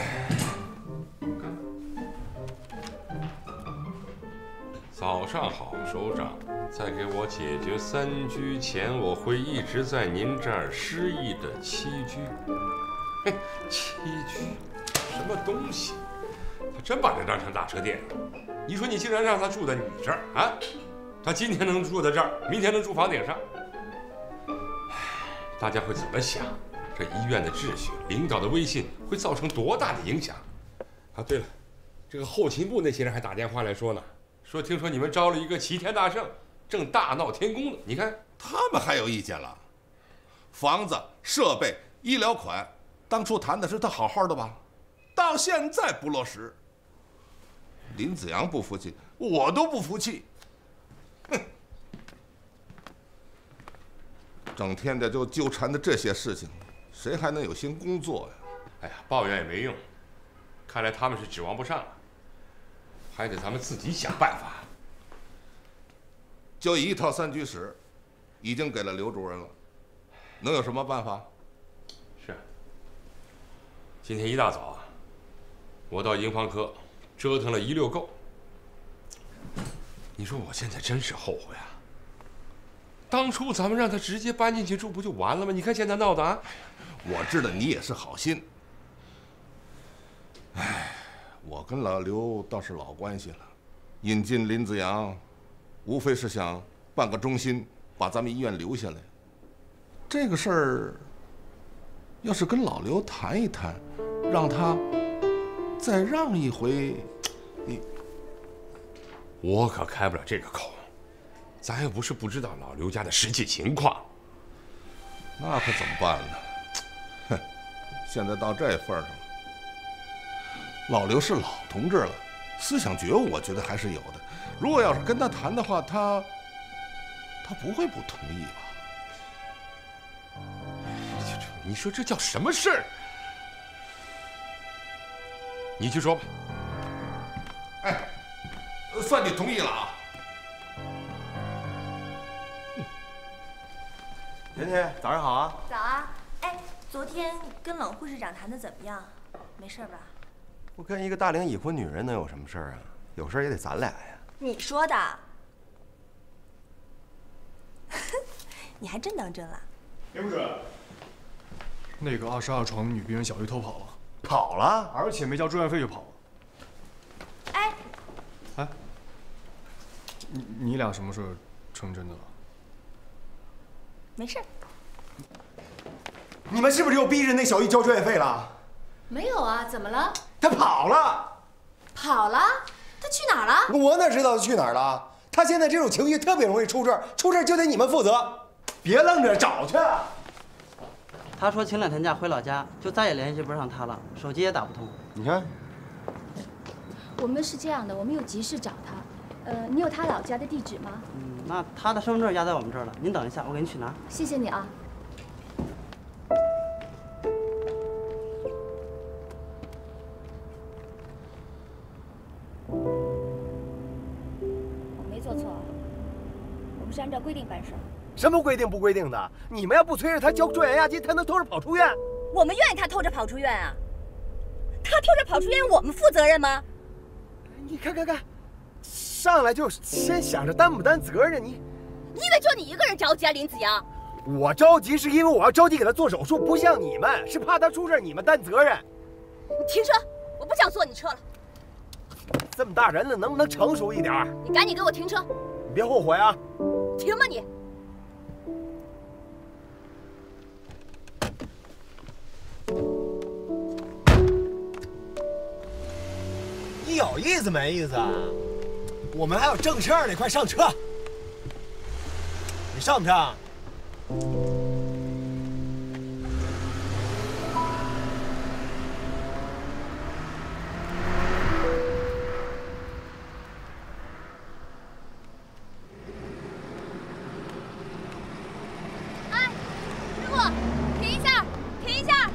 早上好，首长。在给我解决3居前，我会一直在您这儿失忆的7居。嘿，7居，什么东西？他真把这当成大车店了。你说你竟然让他住在你这儿啊？他今天能住在这儿，明天能住房顶上。大家会怎么想？这医院的秩序，领导的威信会造成多大的影响？啊，对了，这个后勤部那些人还打电话来说呢，说听说你们招了一个齐天大圣，正大闹天宫呢。你看他们还有意见了。房子、设备、医疗款，当初谈的是他好好的吧，到现在不落实。林子阳不服气，我都不服气。哼，整天的就纠缠的这些事情，谁还能有心工作呀？ 哎呀，抱怨也没用，看来他们是指望不上了，还得咱们自己想办法。 就一套3居室，已经给了刘主任了，能有什么办法？ 是。今天一大早啊，我到营房科折腾了一溜够。你说我现在真是后悔啊！当初咱们让他直接搬进去住不就完了吗？你看现在闹的啊！ 我知道你也是好心。哎，我跟老刘倒是老关系了，引进林子阳，无非是想办个中心，把咱们医院留下来。这个事儿，要是跟老刘谈一谈，让他再让一回， 我可开不了这个口，咱又不是不知道老刘家的实际情况。 那可怎么办呢？哼，现在到这份上了， 老刘是老同志了，思想觉悟我觉得还是有的。如果要是跟他谈的话，他不会不同意吧？ 你说这叫什么事儿？你去说吧。 哎，算你同意了啊。 甜甜，早上好啊！ 早啊！哎，昨天跟冷护士长谈的怎么样？没事吧？ 我跟一个大龄已婚女人能有什么事儿啊？有事儿也得咱俩呀。 你说的？你还真当真了？ 林副主任，那个22床的女病人小玉偷跑了， 跑了， 而且没交住院费就跑了。哎，你俩什么事儿成真的了？ 没事。 你们是不是又逼着那小玉交住院费了？ 没有啊，怎么了？ 她跑了。 跑了？她去哪儿了？ 我哪知道她去哪儿了？她现在这种情绪特别容易出事儿，出事儿就得你们负责，别愣着找去。 他说请2天假回老家，就再也联系不上他了，手机也打不通。 你看， 我们是这样的，我们有急事找他。你有他老家的地址吗？ 那他的身份证压在我们这儿了，您等一下，我给你去拿。 谢谢你啊。 我没做错，我们是按照规定办事。 什么规定不规定的？你们要不催着他交住院押金，他能偷着跑出院？ 我们愿意他偷着跑出院啊？他偷着跑出院，我们负责任吗？ 你看，上来就先想着担不担责任，你以为就你一个人着急啊，林子阳？ 我着急是因为我要着急给他做手术，不像你们是怕他出事你们担责任。 你停车！我不想坐你车了。 这么大人了，能不能成熟一点？ 你赶紧给我停车！ 你别后悔啊！ 停吧你！ 你有意思没意思啊？我们还有正事儿呢，快上车！你上不上？ 哎，师傅，停一下，停一下！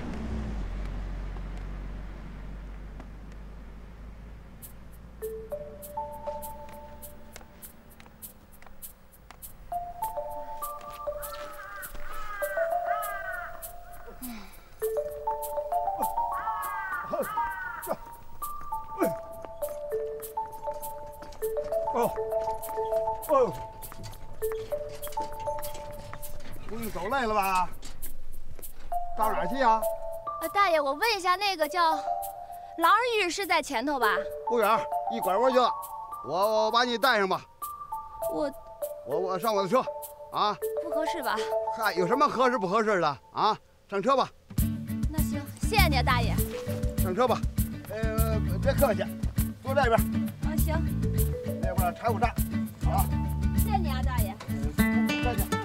出去走累了吧？到哪儿去呀？ 大爷，我问一下，那个叫狼儿浴是在前头吧？ 不远，一拐弯就到。我把你带上吧。我上我的车，啊？ 不合适吧？ 嗨，有什么合适不合适的啊？上车吧。 那行，谢谢你啊，大爷。 上车吧。别客气，坐这边。 啊，行。 那边柴火站，啊。 谢谢你啊，大爷。 客气。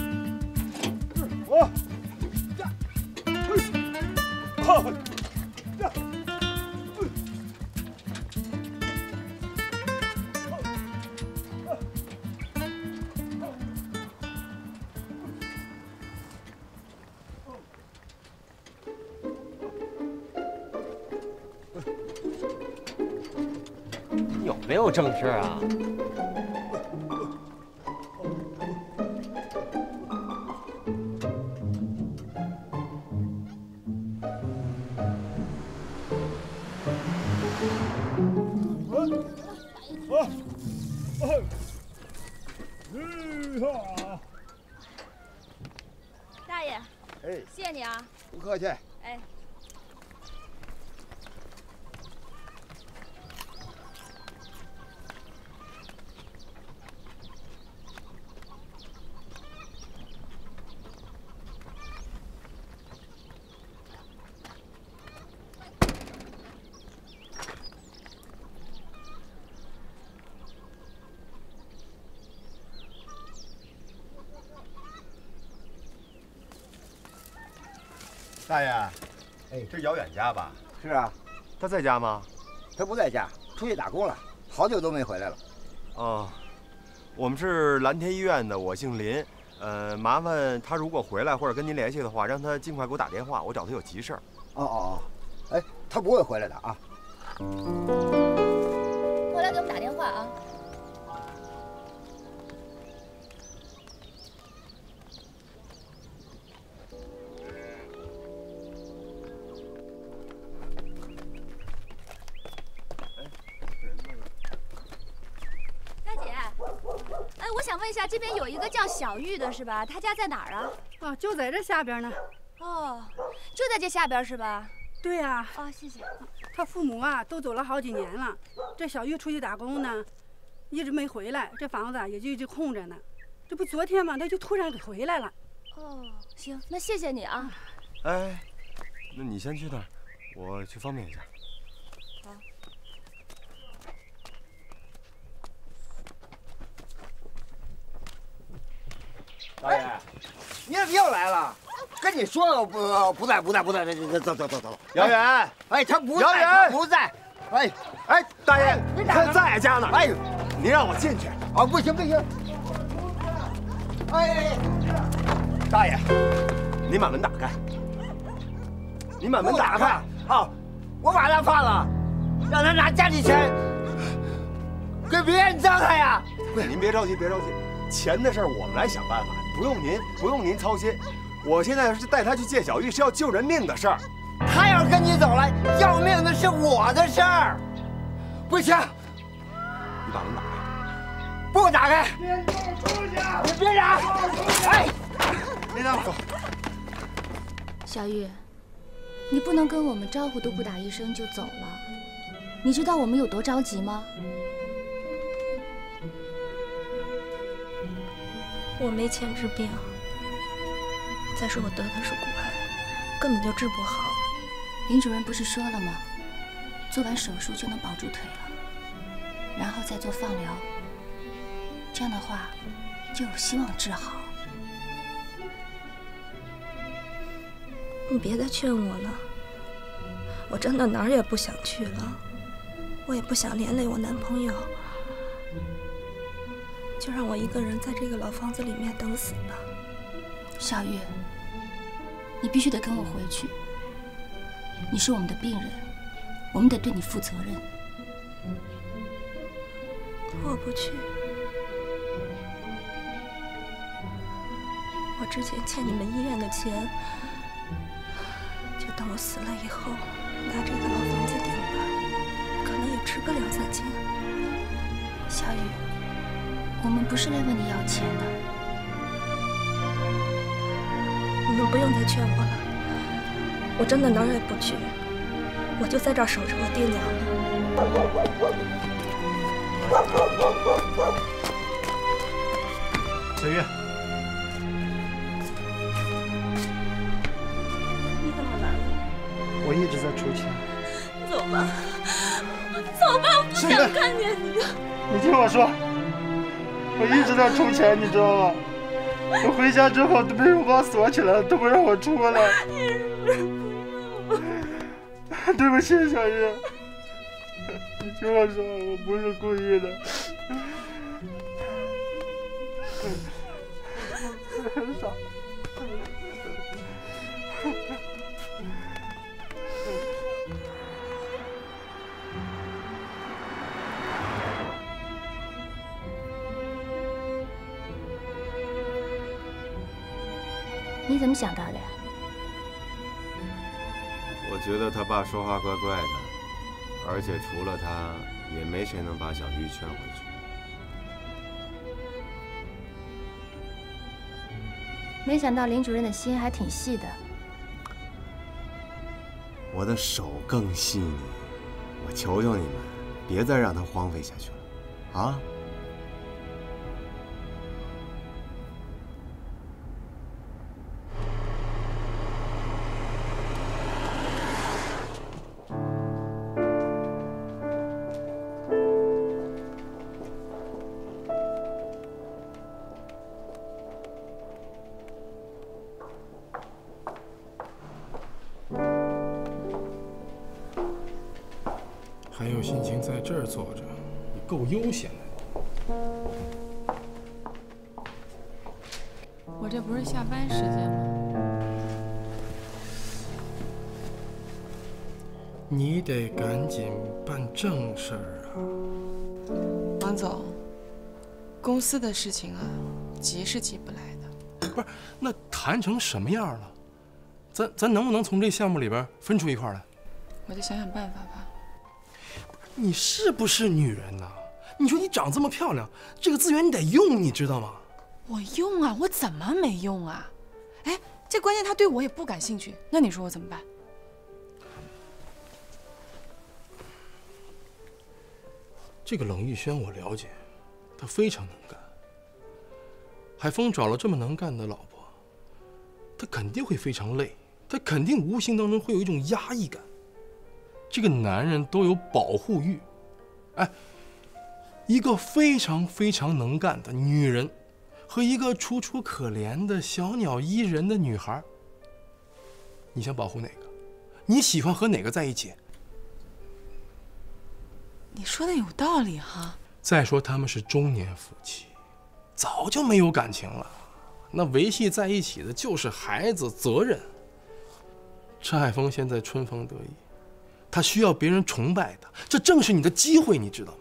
我。 有没有正事啊？ 大爷， 哎， 谢谢你啊。 不客气。 哎。 大爷， 哎，这是姚远家吧？ 是啊。 他在家吗？ 他不在家，出去打工了，好久都没回来了。 哦，我们是蓝田医院的，我姓林。麻烦他如果回来或者跟您联系的话，让他尽快给我打电话，我找他有急事儿。 哦，哎，他不会回来的啊。 回来给我们打电话啊。 我想问一下，这边有一个叫小玉的，是吧？她家在哪儿啊？ 哦，就在这下边呢。 哦，就在这下边是吧？ 对呀。 哦，谢谢。 他父母啊都走了好几年了，这小玉出去打工呢，一直没回来，这房子也就一直空着呢。这不昨天嘛，他就突然给回来了。 哦，行，那谢谢你啊。 哎，那你先去那儿，我去方便一下。 好。 大爷，你怎么又来了？跟你说了不在，走。 姚远， 哎，他不在， 他不在。哎， 大爷， 你他在家呢。 哎， 你让我进去。 啊，不行。哎， 大爷，你把门打开。你把门打开啊！我把他放了，让他拿家里钱给别人糟蹋呀。 您别着急，钱的事儿我们来想办法，不用您操心。我现在是带他去见小玉，是要救人命的事儿。 他要是跟你走了，要命的是我的事儿。不行， 你把门打开。 不打开。你别嚷！哎， 别让我走。 小玉，你不能跟我们招呼都不打一声就走了。你知道我们有多着急吗？ 我没钱治病，再说我得的是骨癌，根本就治不好。 林主任不是说了吗？做完手术就能保住腿了，然后再做放疗，这样的话就有希望治好。 你别再劝我了，我真的哪儿也不想去了，我也不想连累我男朋友。就让我一个人在这个老房子里面等死吧。 小玉，你必须得跟我回去。你是我们的病人，我们得对你负责任。 我不去。我之前欠你们医院的钱，就等我死了以后拿这个老房子顶吧，可能也值个2、3千。 小玉，我们不是来问你要钱的。 你们不用再劝我了，我真的哪儿也不去，我就在这儿守着我爹娘了。 小玉， 你怎么来了？ 我一直在出钱。 走吧，走吧，我不想看见你。 你听我说。我一直在出钱，你知道吗？我回家之后都被人把我锁起来了，都不让我出来。对不起，小玉，你听我说，我不是故意的。很傻。 你怎么想到的呀？ 我觉得他爸说话怪怪的，而且除了他，也没谁能把小玉劝回去。 没想到林主任的心还挺细的。 我的手更细腻，我求求你们，别再让他荒废下去了，啊！ 还有心情在这儿坐着，你够悠闲的。 我这不是下班时间吗？ 你得赶紧办正事儿啊！ 王总，公司的事情啊，急是急不来的。 不是，那谈成什么样了？咱能不能从这项目里边分出一块来？ 我就想想办法吧。 你是不是女人呐？你说你长这么漂亮，这个资源你得用，你知道吗？ 我用啊，我怎么没用啊？哎，这关键他对我也不感兴趣，那你说我怎么办？ 这个冷玉轩我了解，他非常能干。海峰找了这么能干的老婆，他肯定会非常累，他肯定无形当中会有一种压抑感。这个男人都有保护欲，哎，一个非常非常能干的女人，和一个楚楚可怜的小鸟依人的女孩，你想保护哪个？你喜欢和哪个在一起？ 你说的有道理哈。 再说他们是中年夫妻，早就没有感情了，那维系在一起的就是孩子、责任。陈海峰现在春风得意，他需要别人崇拜他，这正是你的机会，你知道吗？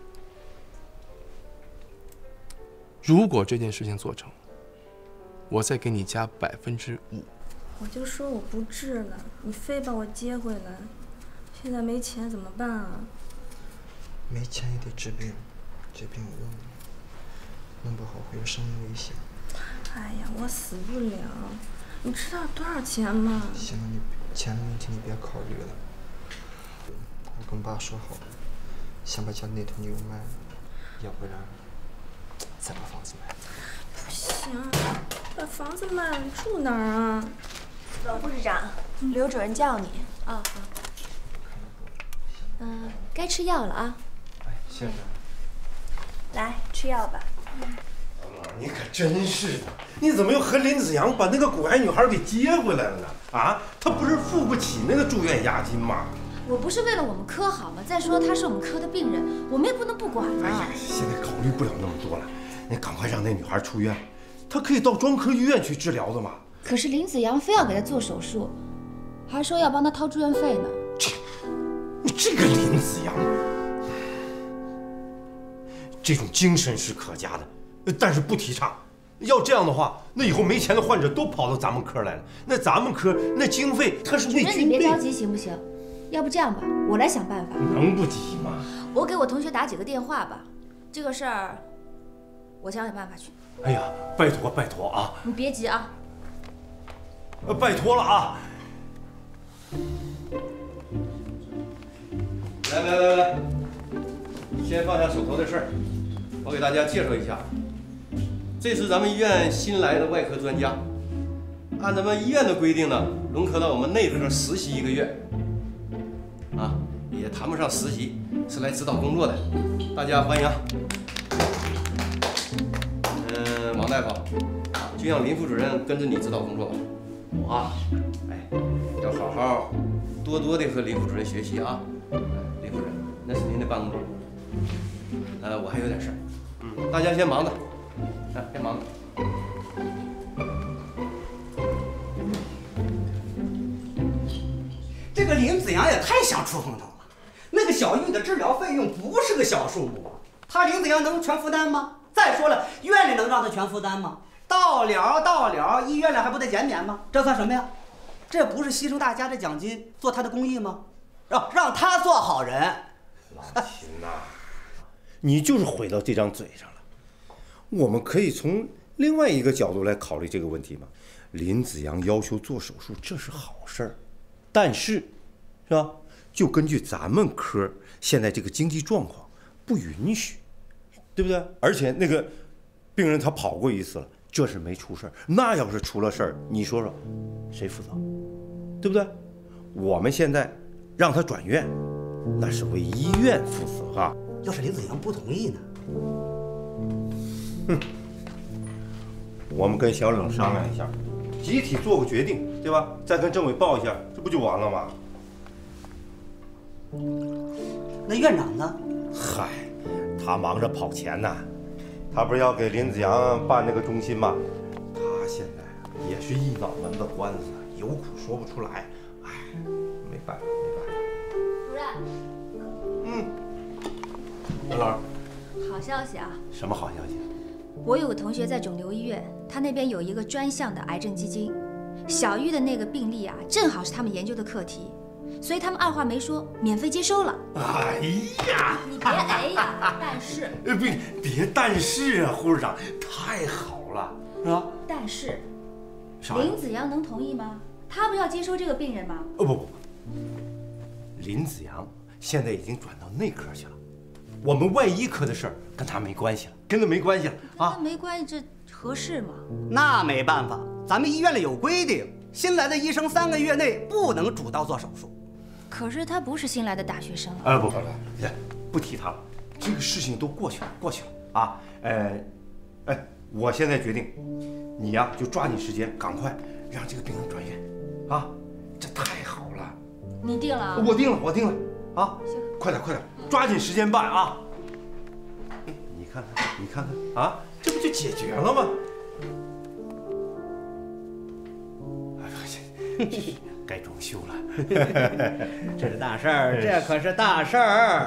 如果这件事情做成，我再给你加5%。 我就说我不治了，你非把我接回来，现在没钱怎么办啊？ 没钱也得治病，这病有用，弄不好会有生命危险。 哎呀，我死不了，你知道多少钱吗？ 行了，你钱的问题你别考虑了。我跟爸说好了，先把家那头牛卖了，要不然再把房子卖了。 不行，把房子卖了住哪儿啊？ 老护士长，刘主任叫你。 哦，好。该吃药了啊。 先生， 来吃药吧。 你可真是的，你怎么又和林子阳把那个骨癌女孩给接回来了呢？啊，她不是付不起那个住院押金吗？ 我不是为了我们科好吗？再说他是我们科的病人，我们也不能不管啊。 哎呀，现在考虑不了那么多了，你赶快让那女孩出院，她可以到专科医院去治疗的嘛。 可是林子阳非要给她做手术，还说要帮她掏住院费呢。 你这个林子阳，这种精神是可嘉的，但是不提倡。要这样的话，那以后没钱的患者都跑到咱们科来了，那咱们科那经费它是为军备。 主任，你别着急行不行？要不这样吧，我来想办法。 能不急吗？ 我给我同学打几个电话吧，这个事儿我想想办法去。 哎呀，拜托拜托啊！ 你别急啊。 拜托了啊！来，先放下手头的事儿，我给大家介绍一下，这是咱们医院新来的外科专家，按咱们医院的规定呢，轮科到我们内科实习1个月，啊，也谈不上实习，是来指导工作的，大家欢迎。王大夫，就让林副主任跟着你指导工作吧。我啊，要好好多的和林副主任学习啊。林副主任，那是您的办公桌。我还有点事儿，大家先忙着，先忙着。 这个林子阳也太想出风头了，那个小玉的治疗费用不是个小数目，他林子阳能全负担吗？再说了，院里能让他全负担吗？到了，医院里还不得减免吗？这算什么呀？这不是牺牲大家的奖金做他的公益吗？让他做好人。 老秦呐，你就是毁到这张嘴上了。我们可以从另外一个角度来考虑这个问题嘛。林子阳要求做手术，这是好事儿，但是，是吧？就根据咱们科现在这个经济状况，不允许，对不对？而且那个病人他跑过一次了，这是没出事儿。那要是出了事儿，你说说，谁负责？对不对？我们现在让他转院，那是为医院负责啊。 要是林子阳不同意呢？ 我们跟小冷商量一下，集体做个决定，对吧？再跟政委报一下，这不就完了吗？ 那院长呢？ 嗨，他忙着跑钱呢。他不是要给林子阳办那个中心吗？他现在也是一脑门子官司，有苦说不出来。哎，没办法，没办法。 主任。 文老， 好消息啊！ 什么好消息？ 我有个同学在肿瘤医院，他那边有一个专项的癌症基金，小玉的那个病例啊，正好是他们研究的课题，所以他们二话没说，免费接收了。 哎呀， 你别哎呀，但是别但是啊，护士长太好了，是吧？ 但是， 啥？ 林子阳能同意吗？他不要接收这个病人吗？ 不，林子阳现在已经转到内科去了，我们外医科的事儿跟他没关系了，跟他没关系了啊。 没关系，这合适吗？ 那没办法，咱们医院里有规定，新来的医生3个月内不能主刀做手术。 可是他不是新来的大学生啊。 不提他了，这个事情都过去了啊。我现在决定，你呀就抓紧时间，赶快让这个病人转院啊，这太好了。 你定了？ 我定了啊！ 行， 快点，抓紧时间办啊！你看看啊，这不就解决了吗？该装修了， 这是大事儿，这可是大事儿。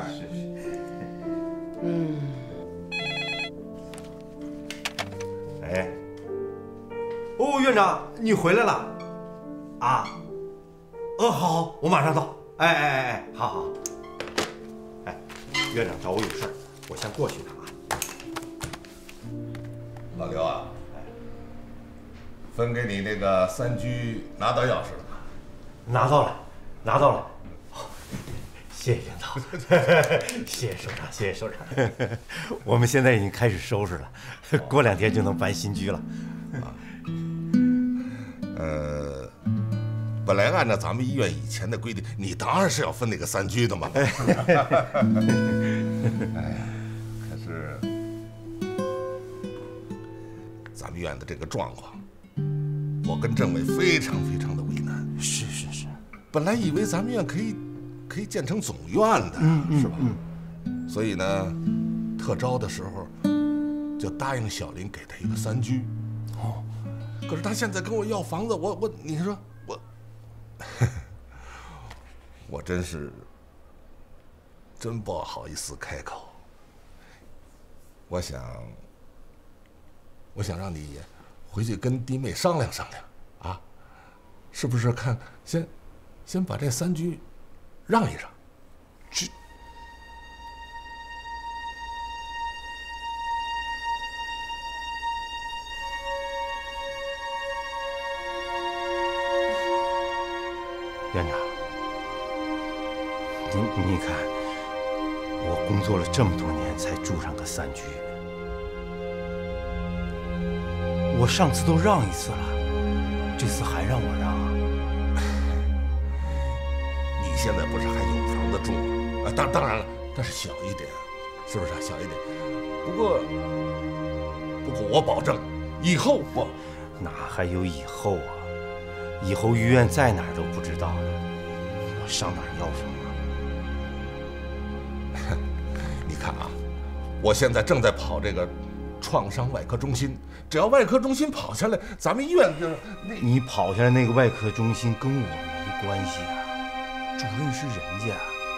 哎，哦，院长，你回来了啊？好，我马上到。哎，好。哎，院长找我有事儿，我先过去一趟啊。 老刘啊，分给你那个3居拿到钥匙了吗？ 拿到了。谢谢院长，谢谢首长。我们现在已经开始收拾了，过2天就能搬新居了。 本来按照咱们医院以前的规定，你当然是要分那个3居的嘛。哎呀，可是咱们院的这个状况，我跟政委非常的为难。 是， 本来以为咱们院可以建成总院的，是吧？所以呢，特招的时候就答应小林给他一个3居。可是他现在跟我要房子，你说我真不好意思开口。我想让你回去跟弟妹商量商量啊，是不是看先把这3居让一让？ 院长，你看，我工作了这么多年才住上个3居，我上次都让1次了，这次还让我让啊？ 你现在不是还有房子住吗？当然了，但是小一点，是不是小一点？不过我保证，以后我哪还有以后啊？以后医院在哪儿都不知道了，我上哪儿要房啊？ 你看啊，我现在正在跑这个创伤外科中心，只要外科中心跑下来，咱们医院就你跑下来那个外科中心跟我没关系啊，主任是人家。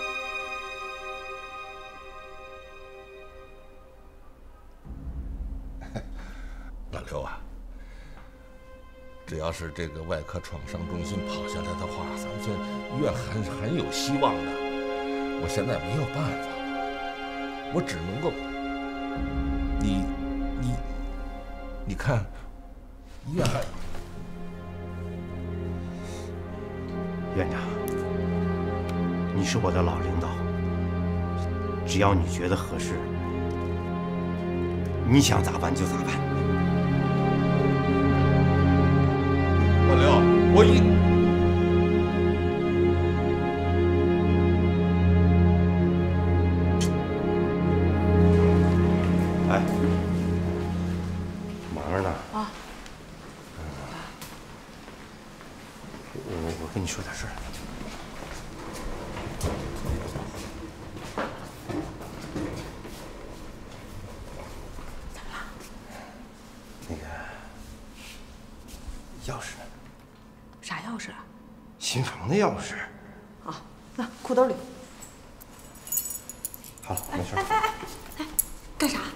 老刘啊，只要是这个外科创伤中心跑下来的话，咱们这医院很有希望的。我现在没有办法，我只能够，你看，医院还院长，你是我的老领导，只要你觉得合适，你想咋办就咋办。 老刘， 哎，忙着呢。 啊。 我跟你说点事儿。 新房的钥匙。 啊，那裤兜里。 好了，没事。 干啥？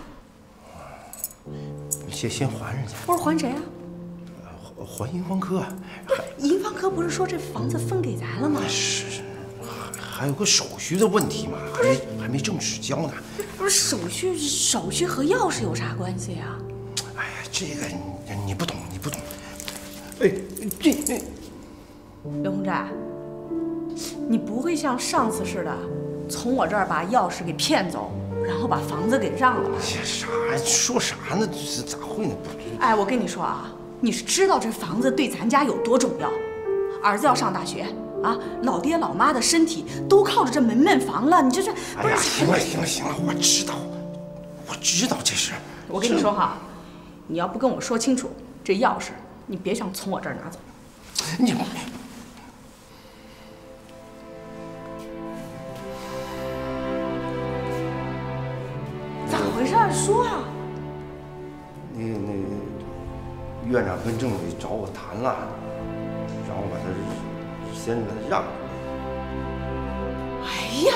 先还人家。 不是还谁啊？ 还银方科。 不是，银方科不是说这房子分给咱了吗？ 是，还有个手续的问题嘛，还没正式交呢。 不是手续和钥匙有啥关系啊？ 哎呀，这个你不懂，你不懂。哎，这刘洪寨，你不会像上次似的，从我这儿把钥匙给骗走，然后把房子给让了吧？ 啥？说啥呢？这咋会呢？ 哎，我跟你说啊，你是知道这房子对咱家有多重要？儿子要上大学啊，老爹老妈的身体都靠着这门面房了，你这是不是？ 行了，我知道这是。 我跟你说哈，你要不跟我说清楚，这钥匙你别想从我这儿拿走。 你。 咋回事？说啊！ 那院长跟政委找我谈了，让我把他先给他让。 哎呀，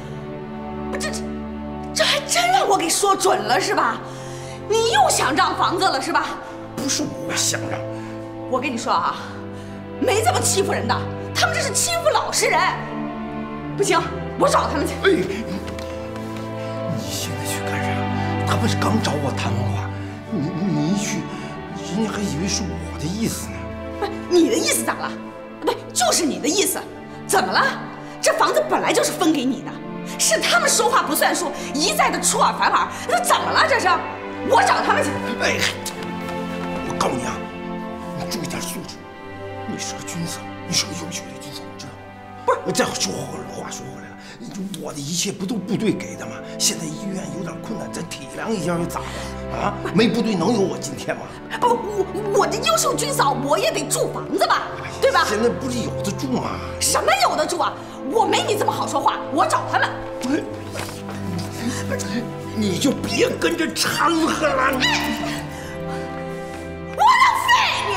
这还真让我给说准了是吧？你又想让房子了是吧？ 不是我想让。 我跟你说啊，没这么欺负人的，他们这是欺负老实人。不行，我找他们去。 哎，你现在去干啥？他不是刚找我谈完话，你一去，人家还以为是我的意思呢。 不是你的意思咋了？对，就是你的意思。怎么了？这房子本来就是分给你的，是他们说话不算数，一再的出尔反尔。那怎么了？这是？我找他们去。 哎，我告诉你啊，你注意点素质。你是个军嫂，你是个优秀的军嫂，你知道吗？不是，再话说回来了，我的一切不都部队给的吗？现在医院有点困难，咱体谅一下又咋了？啊，没部队能有我今天吗？ 不，我这优秀军嫂，我也得住房子吧，对吧？ 现在不是有的住吗？ 什么有的住啊？我没你这么好说话，我找他们。 你就别跟着掺和了。 我老废你！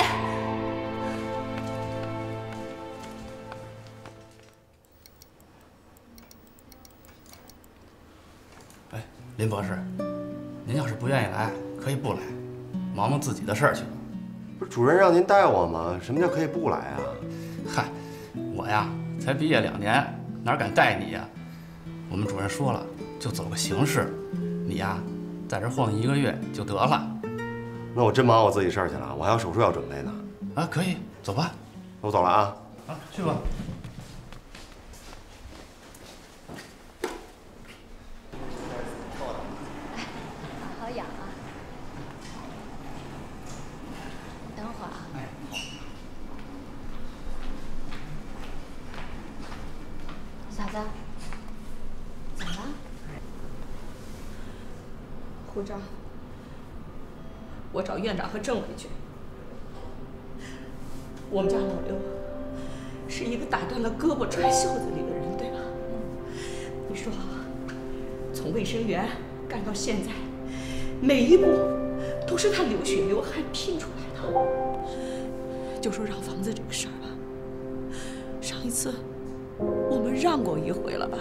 哎，林博士，您要是不愿意来，可以不来，忙忙自己的事儿去吧。 不是主任让您带我吗？什么叫可以不来啊？ 嗨，我呀才毕业2年，哪敢带你呀？我们主任说了，就走个形式，你呀在这晃1个月就得了。 那我真忙我自己事儿去了，我还有手术要准备呢。 啊，可以，走吧。 那我走了啊。 啊，去吧。 好痒啊！等会儿啊。嫂子，怎么了？ 护长，我找院长和政委去。我们家老刘是一个打断了胳膊揣袖子里的人，对吧？你说，从卫生员干到现在，每一步都是他流血流汗拼出来的。就说让房子这个事儿吧，上一次我们让过一回了吧？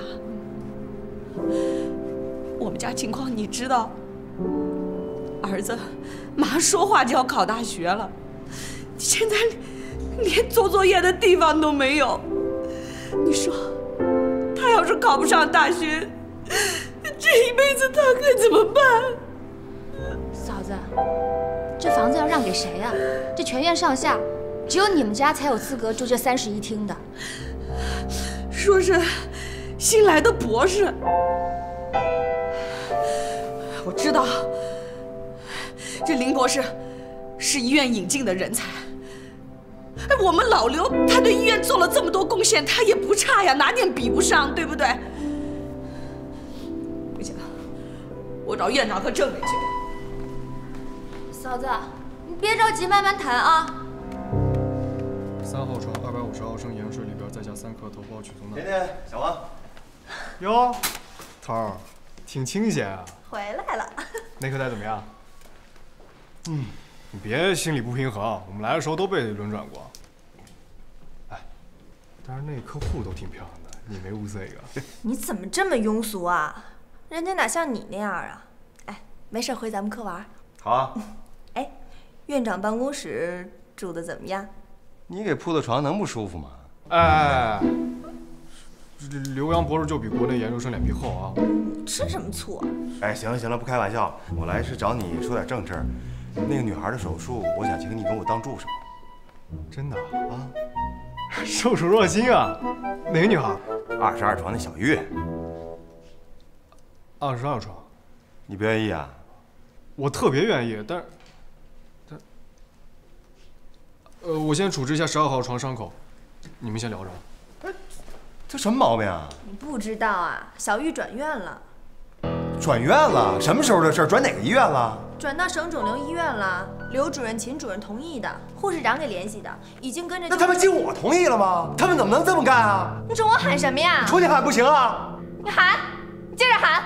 我们家情况你知道，儿子马上说话就要考大学了，现在连做作业的地方都没有。你说，他要是考不上大学，这一辈子他该怎么办？ 嫂子，这房子要让给谁呀？这全院上下，只有你们家才有资格住这31厅的。 说是新来的博士，我知道，这林博士是医院引进的人才。我们老刘他对医院做了这么多贡献，他也不差呀，哪点比不上，对不对？不行，我找院长和政委去。 嫂子，你别着急，慢慢谈啊。 3号床250毫升盐水里边再加3克头孢曲松钠。 甜甜，小王。 哟，头儿，挺清闲啊。 回来了。 内科带怎么样？你别心里不平衡，我们来的时候都被轮转过。哎， 但是那客户都挺漂亮的，你没物色一个？ 你怎么这么庸俗啊？人家哪像你那样啊？哎，没事，回咱们科玩。 好啊。 哎，院长办公室住的怎么样？ 你给铺的床能不舒服吗？ 哎，刘洋博士就比国内研究生脸皮厚啊！ 吃什么醋啊？ 哎，行了行了，不开玩笑，我来是找你说点正事儿。那个女孩的手术，我想请你给我当助手。 真的啊？受宠若惊啊！哪个女孩 ？22床那小玉。 22床， 你不愿意啊？ 我特别愿意，但我先处置一下12号床伤口，你们先聊着。 这什么毛病啊？ 你不知道啊，小玉转院了。 转院了？什么时候的事？转哪个医院了？ 转到省肿瘤医院了。刘主任、秦主任同意的，护士长给联系的，已经跟着。 那他们经我同意了吗？他们怎么能这么干啊？ 你冲我喊什么呀？ 你出去喊不行啊！ 你喊，你接着喊。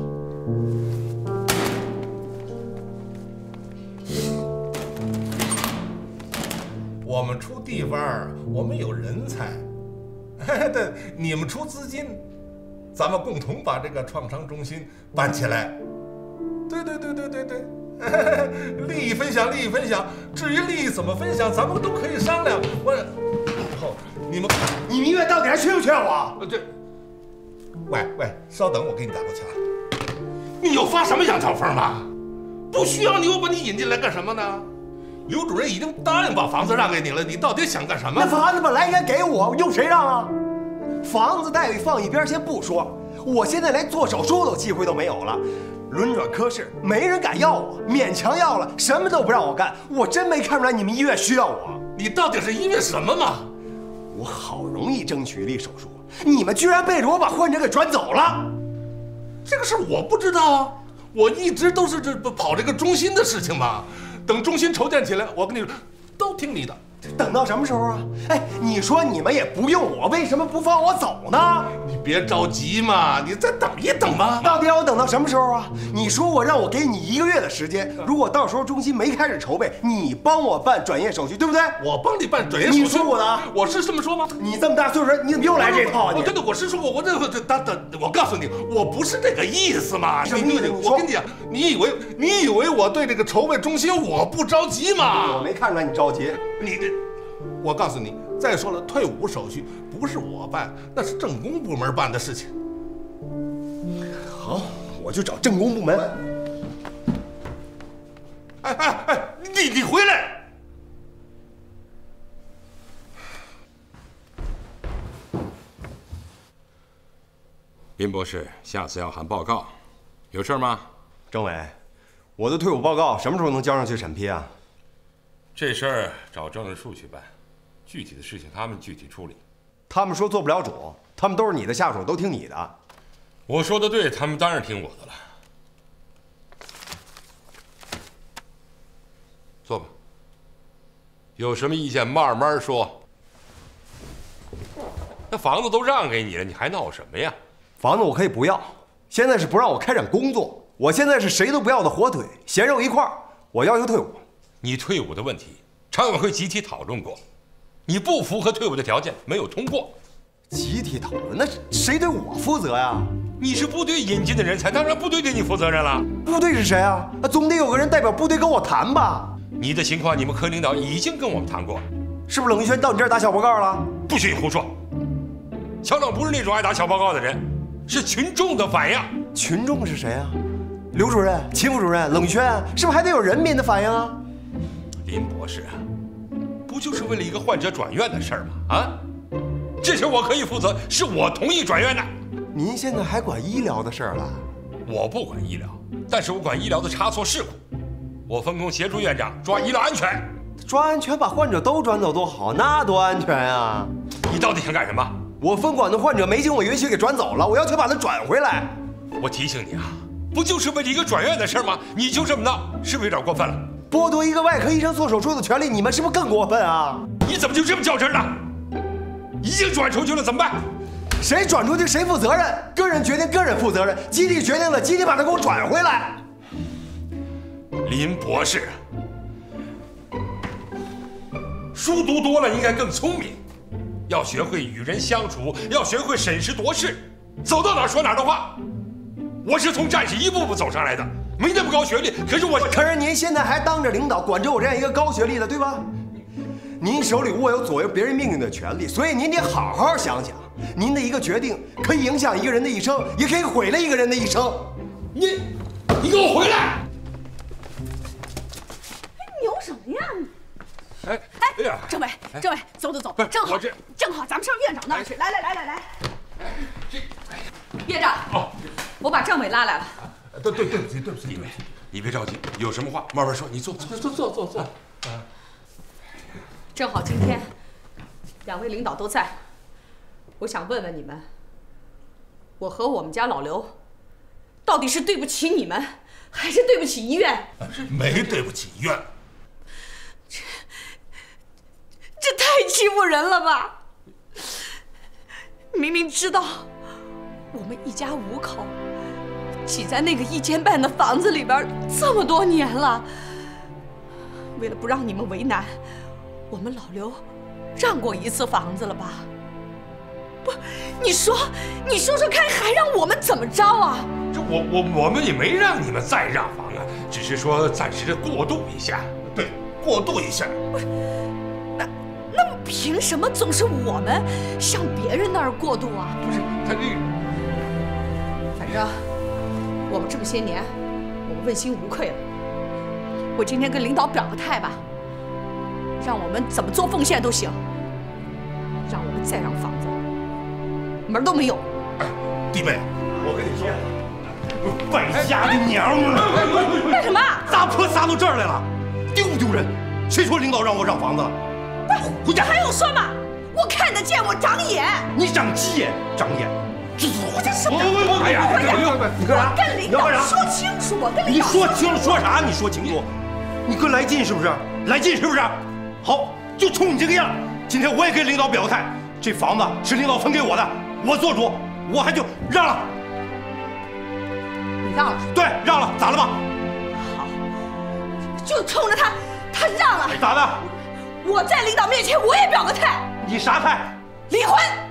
我们出地方，我们有人才，对，你们出资金，咱们共同把这个创伤中心办起来。对，利益分享，利益分享。至于利益怎么分享，咱们都可以商量。以后你们医院到底还缺不缺我？ 这，喂，稍等，我给你打过去了。你有发什么羊角风吗？不需要你，我把你引进来干什么呢？刘主任已经答应把房子让给你了，你到底想干什么？ 那房子本来应该给我，用谁让啊？房子待遇放一边先不说，我现在连做手术的机会都没有了，轮转科室没人敢要我，勉强要了，什么都不让我干，我真没看出来你们医院需要我。 你到底是因为什么嘛？ 我好容易争取一例手术，你们居然背着我把患者给转走了。 这个事我不知道啊，我一直都是跑这个中心的事情嘛。等中心筹建起来，我跟你说，都听你的。 等到什么时候啊？哎，你说你们也不用我，为什么不放我走呢？ 你别着急嘛，你再等一等吧。 到底要我等到什么时候啊？你说我让我给你1个月的时间，如果到时候中心没开始筹备，你帮我办转业手续，对不对？ 我帮你办转业手续。 你说我的？ 我是这么说吗？ 你这么大岁数人，你怎么又来这套啊？你对，我是说过，我告诉你，我不是这个意思嘛。 什么意思？ 我跟你讲，你以为我对这个筹备中心我不着急吗？ 我没看出来你着急。 我告诉你，再说了，退伍手续不是我办，那是政工部门办的事情。 好，我就找政工部门。 哎，你回来！ 林博士，下次要喊报告，有事吗？ 政委，我的退伍报告什么时候能交上去审批啊？ 这事儿找政治处去办，具体的事情他们具体处理。 他们说做不了主，他们都是你的下属，都听你的。 我说的对，他们当然听我的了。坐吧，有什么意见慢慢说。那房子都让给你了，你还闹什么呀？ 房子我可以不要，现在是不让我开展工作。我现在是谁都不要的火腿，咸肉一块儿。我要求退伍。 你退伍的问题，常委会集体讨论过，你不符合退伍的条件，没有通过。 集体讨论，那谁对我负责呀？ 你是部队引进的人才，当然部队对你负责任了。 部队是谁啊？总得有个人代表部队跟我谈吧？ 你的情况，你们科领导已经跟我们谈过， 是不是？冷玉轩到你这儿打小报告了？ 不许你胡说！校长不是那种爱打小报告的人，是群众的反应。 群众是谁啊？刘主任、秦副主任、冷玉轩，是不是还得有人民的反应啊？ 林博士啊，不就是为了一个患者转院的事儿吗？啊，这事我可以负责，是我同意转院的。 您现在还管医疗的事儿了？ 我不管医疗，但是我管医疗的差错事故。我分工协助院长抓医疗安全。 抓安全把患者都转走多好，那多安全啊！ 你到底想干什么？ 我分管的患者没经我允许给转走了，我要求把他转回来。 我提醒你啊，不就是为了一个转院的事吗？你就这么闹，是不是有点过分了？ 剥夺一个外科医生做手术的权利，你们是不是更过分啊？ 你怎么就这么较真呢？已经转出去了怎么办？ 谁转出去谁负责任，个人决定个人负责任，集体决定了集体把他给我转回来。 林博士，书读多了应该更聪明。 要学会与人相处，要学会审时度势，走到哪儿说哪儿的话。我是从战士一步步走上来的，没那么高学历，可是您现在还当着领导，管着我这样一个高学历的，对吧？您手里握有左右别人命运的权利，所以您得好好想想，您的一个决定可以影响一个人的一生，也可以毁了一个人的一生。 你给我回来！ 扭什么呀你？ 哎呀， 政委，走，正好咱们上院长那儿去。来。院长，我把政委拉来了。 对不起，李委，你别着急，有什么话慢慢说。你坐。 正好今天2位领导都在，我想问问你们，我和我们家老刘，到底是对不起你们，还是对不起医院？ 没对不起医院。 这太欺负人了吧！明明知道我们一家5口挤在那个1间半的房子里边这么多年了，为了不让你们为难，我们老刘让过一次房子了吧？不，你说看，还让我们怎么着啊？ 这我们也没让你们再让房啊，只是说暂时的过渡一下。对，过渡一下。 不是，那么凭什么总是我们向别人那儿过渡啊？ 不是，他这， 反正我们这么些年，我们问心无愧了。我今天跟领导表个态吧，让我们怎么做奉献都行，让我们再让房子，门都没有。 哎，弟妹，我跟你说，败家的娘们儿！ 干什么？ 撒泼撒到这儿来了，丢不丢人？谁说领导让我让房子了？ 回家还用说吗？我看得见，我长眼。 你长鸡眼，长眼。走，回家。 哎呀， 你干啥？ 我跟领导说清楚，我跟领导。 你说清楚说啥？你说清楚。你哥来劲是不是？来劲是不是？好，就冲你这个样，今天我也跟领导表个态，这房子是领导分给我的，我做主，我还就让了。 你让了？ 对，让了，咋了吧？ 好，就冲着他让了。 咋的？ 我在领导面前我也表个态。 你啥态？ 离婚。